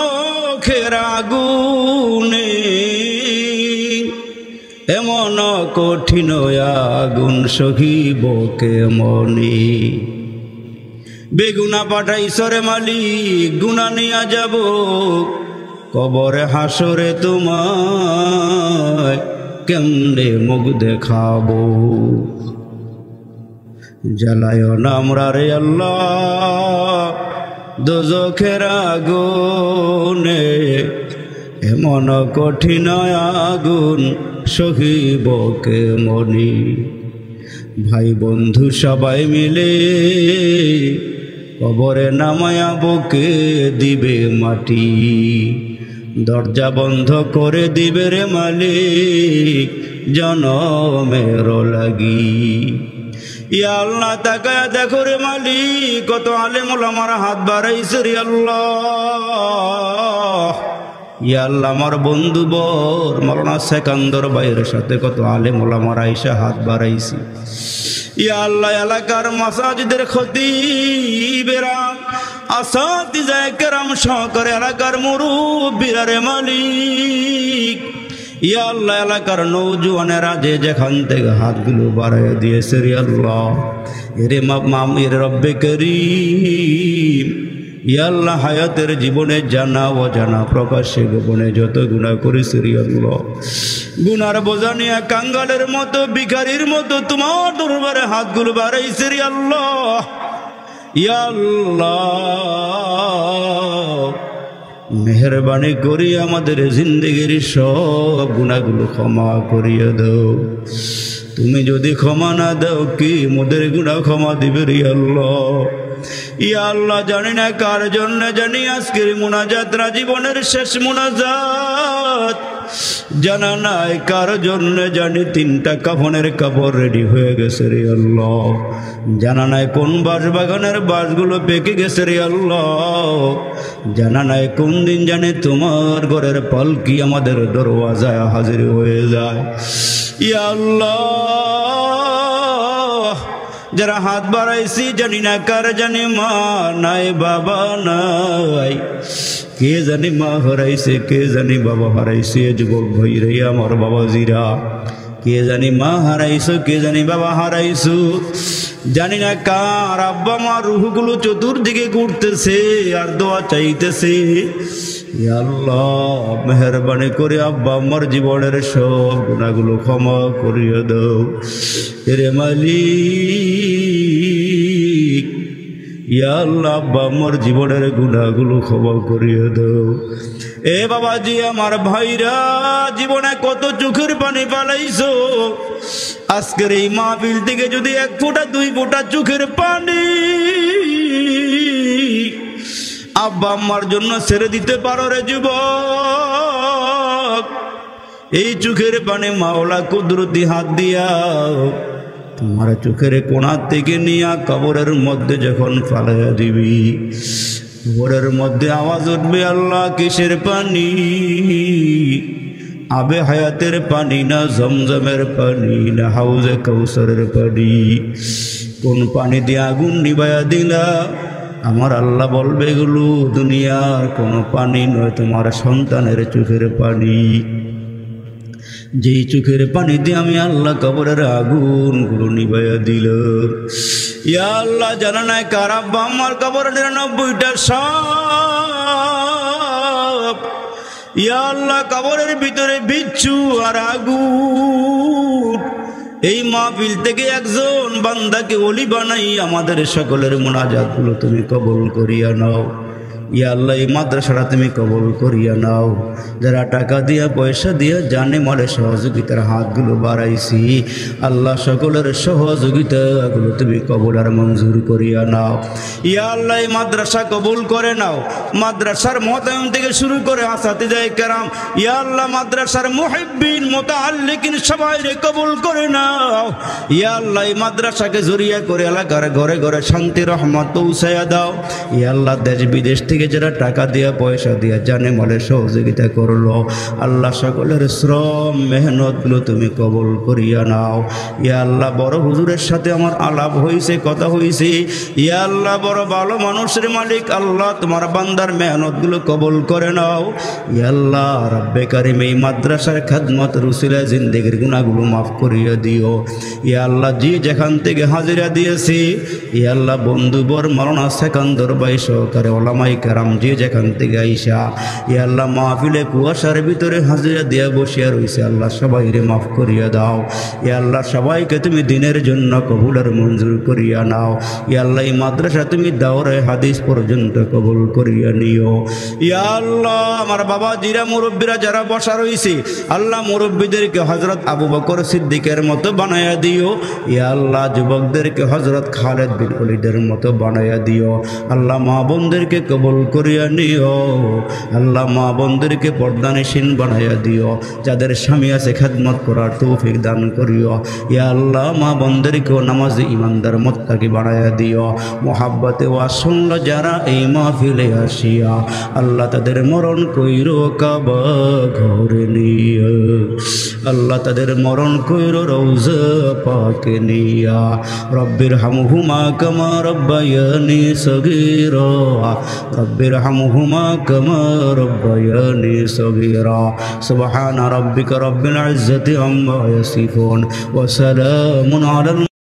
দুজখের আগুনে, এমন কঠিন আগুন সহিব কেমনি। বেগুনা পাঠাইছরে মালিক গুনা নিয়া যাব কবরে হাসরে তোমায় কেমনে মুখ দেখাবো। জ্বালায় না আমরা রে আল্লাহ দোজখের আগুনে, এমন কঠিন আগুন সহিব কেমনি। ভাই বন্ধু সবাই মিলে কবরে নামায়া বুকে দিবে মাটি, দরজা বন্ধ করে দিবে রে মালিক জনমের লাগি। ইয়া আল্লাহ তাকায়া দেখো রে মালিক কত আলেম ওলামার হাত বাড়াইছে রে আল্লাহ। ইয়া আল্লাহ আমার বন্ধু বর মাওলানা সেকান্দর ভাইয়ের সাথে কত আলেম ওলামার আইসা হাত বাড়াইছি। ইয়া আল্লাহ এলাকার মাসাজিদের খতিবেরা আসাতিজায়ে কেরাম সহকারে এলাকার মুরব্বিরা রে মালিক। ইয়া আল্লাহ এলাকার নৌজওয়ানেরা যে যেখান থেকে হাতগুলো বাড়াইয়া দিয়েছে রে আল্লাহ, এরে মাম এরে রব্বে করিম। ইয়া আল্লাহ হায়াতের জীবনে জানা অজানা প্রকাশ্যে গোপনে যত গুনাহ করেছি রে আল্লাহ, গুনার বোঝা নিয়ে কাঙ্গালের মতো ভিখারির মতো তোমার দরবারে হাতগুলো বাড়াইছে রে আল্লাহ। ইয়া আল্লাহ মেহরবানি করি আমাদের জিন্দেগির সব গুনাহগুলো ক্ষমা করিয়ে দাও। তুমি যদি ক্ষমা না দাও কি মোদের গুনাহ ক্ষমা দিবে রে আল্লাহ। ইয়া আল্লাহ জানি না কার জন্য জানি আজকের মুনাজাত জীবনের শেষ মুনাজাত, জানা নাই কার জন্য জানি তিনটা কাফনের কাপড় রেডি হয়ে গেছে রে আল্লাহ, জানা নাই কোন বাঁশ বাগানের বাঁশগুলো পেকে গেছে রে আল্লাহ, জানা নাই কোন দিন জানি তোমার ঘরের পালকি আমাদের দরওয়াজায় হাজির হয়ে যায়। ইয়া আল্লাহ যারা হাত বাড়াইছি জানি না কার জানি মা নাই বাবা নাই, কে জানি মা হারাইছে কে জানি বাবা হারাইছে। যুবক ভাই রে আমার বাবাজিরা, কে জানি মা হারাইছো কে জানি বাবা হারাইছো, জানি না কার আব্বা মা রুহগুলো চতুর্দিকে ঘুরতেছে আর দোয়া চাইতেছে। ইয়া আল্লাহ মেহরবানি করে আব্বা আমার জীবনের সব গুনাহগুলো ক্ষমা করিয়ে দাও রে মালিক। ইয়া আল্লাহ আব্বা আমার জীবনের গুনাহগুলো ক্ষমা করিয়ে দাও। এ বাবাজি আমার ভাইরা জীবনে কত চোখের পানি পালাইছো, আজকের এই মাহফিল থেকে যদি এক ফোঁটা দুই ফোঁটা চোখের পানি আব্বা আম্মার জন্য ছেড়ে দিতে পারো রে যুবক, এই চোখের পানি মাওলা কুদরতি হাত দিয়া তোমার চোখের কোণা থেকে নিয়া কবরের মধ্যে যখন ফালাইয়া দিবি, কবরের মধ্যে আওয়াজ উঠবে আল্লাহ কিসের পানি, আবে হায়াতের পানি না জমজমের পানি না হাউজে কাউসারের পানি, কোন পানি দিয়ে আগুন নিবাইয়া দিলা। আমার আল্লাহ বলবে এগুলো দুনিয়ার কোনো পানি নয়, তোমার সন্তানের চোখের পানি, যেই চোখের পানি দিয়ে আমি আল্লাহ কবরের আগুন গুলো নিবাইয়া দিল। ইয়া আল্লাহ জানা নাই কার আব্বা আমার কবরের নিরানব্বইটা সাপ, ইয়া আল্লাহ কবরের ভিতরে বিচ্ছু আর আগুন। এই মাহফিল থেকে একজন বান্দাকে ওলি বানাই আমাদের সকলের মুনাজাতগুলো তুমি কবুল করিয়া নাও। ইয়া আল্লাহ এই মাদ্রাসাটা তুমি কবুল করিয়া নাও। যারা টাকা দিয়া পয়সা দিয়া জানে মালে সহযোগিতার হাতগুলো বাড়াইছি, আল্লাহ সকলের সহযোগিতাগুলো তুমি কবুল আর মঞ্জুর করিয়া নাও। ইয়া আল্লাহ এই মাদ্রাসা কবুল করে নাও। মাদ্রাসার মোতায়েম থেকে শুরু করে আসাতিজায়ে কেরাম, ইয়া আল্লাহ মাদ্রাসার মুহিব্বিন মুতাআল্লিকিন সবাইরে কবুল করে নাও। ইয়া আল্লাহ এই মাদ্রাসাকে জরিয়া করে এলাকার ঘরে ঘরে শান্তি রহমত পৌঁছায়া দাও। ইয়া আল্লাহ দেশ বিদেশ থেকে থেকে যারা টাকা দিয়া পয়সা দিয়া জানে মালে সহযোগিতা করলো আল্লাহ সকলের শ্রম মেহনতগুলো তুমি কবুল করিয়া নাও। ইয়া আল্লাহ বড় হুজুরের সাথে আমার আলাপ হয়েছে, কথা হয়েছে, ইয়া আল্লাহ বড় ভালো মানুষের মালিক আল্লাহ তোমার বান্দার মেহনতগুলো কবুল করে নাও। ইয়া আল্লাহ রব্বে কারিম এই মাদ্রাসার খেদমত রুসিলা জিন্দেগির গুনাহগুলো মাফ করিয়া দিও। ইয়া আল্লাহ যে যেখান থেকে হাজিরা দিয়েছে ইয়া আল্লাহ বন্ধু বর মাওলানা সেকান্দর ভাই সহকারে ওলামাই কেরাম যে যেখান থেকে আইসা ইয়া আল্লাহ মাহফিলে কুয়াশার ভিতরে হাজিরা দিয়া বসিয়া রয়েছে আল্লাহ সবাইরে মাফ করিয়া দাও। ইয়া আল্লাহ সবাইকে তুমি দিনের জন্য কবুল আর মঞ্জুর করিয়া নাও। ইয়া আল্লাহ এই মাদ্রাসা তুমি দাওরায়ে হাদিস পর্যন্ত কবুল করিয়া নিও। ইয়া আল্লাহ আমার বাবা জিরা মুরব্বীরা যারা বসা রয়েছে আল্লাহ মুরব্বীদেরকে হযরত আবু বকর সিদ্দিকের মতো বানায়া দিও। ইয়া আল্লাহ যুবকদেরকে হযরত খালেদ বিন ওলীদের মতো বানায়া দিও। আল্লাহ মা বোনদেরকে কবুল করিয়া নিও। আল্লাহ মা বোনদেরকে পর্দানিশীন বানায়া দিও। যাদের স্বামী আছে খেদমত করার তৌফিক দান করিও। ইয়া আল্লাহ মা বোনদেরকেও নামাজি ইমানদার মুত্তাকি বানায়া দিও। মোহাব্বতে ওয়া শুনলো যারা এই মাহফিলে আসিয়া আল্লাহ তাদের মরণ কইরো কাবা ঘরে নিয়া, আল্লাহ তাদের মরণ কইরো রওজা পাকে নিয়া। রব্বির হামহুমা কামা রব্বায়ানি সগীরা, রব্বির হামহুমা কামা রব্বায়ানি সগীরা। সুবহান রাব্বিকা রব্বিল ইজ্জাতি আম্মা ইয়াসিফুন ওয়া সালামুন আলাল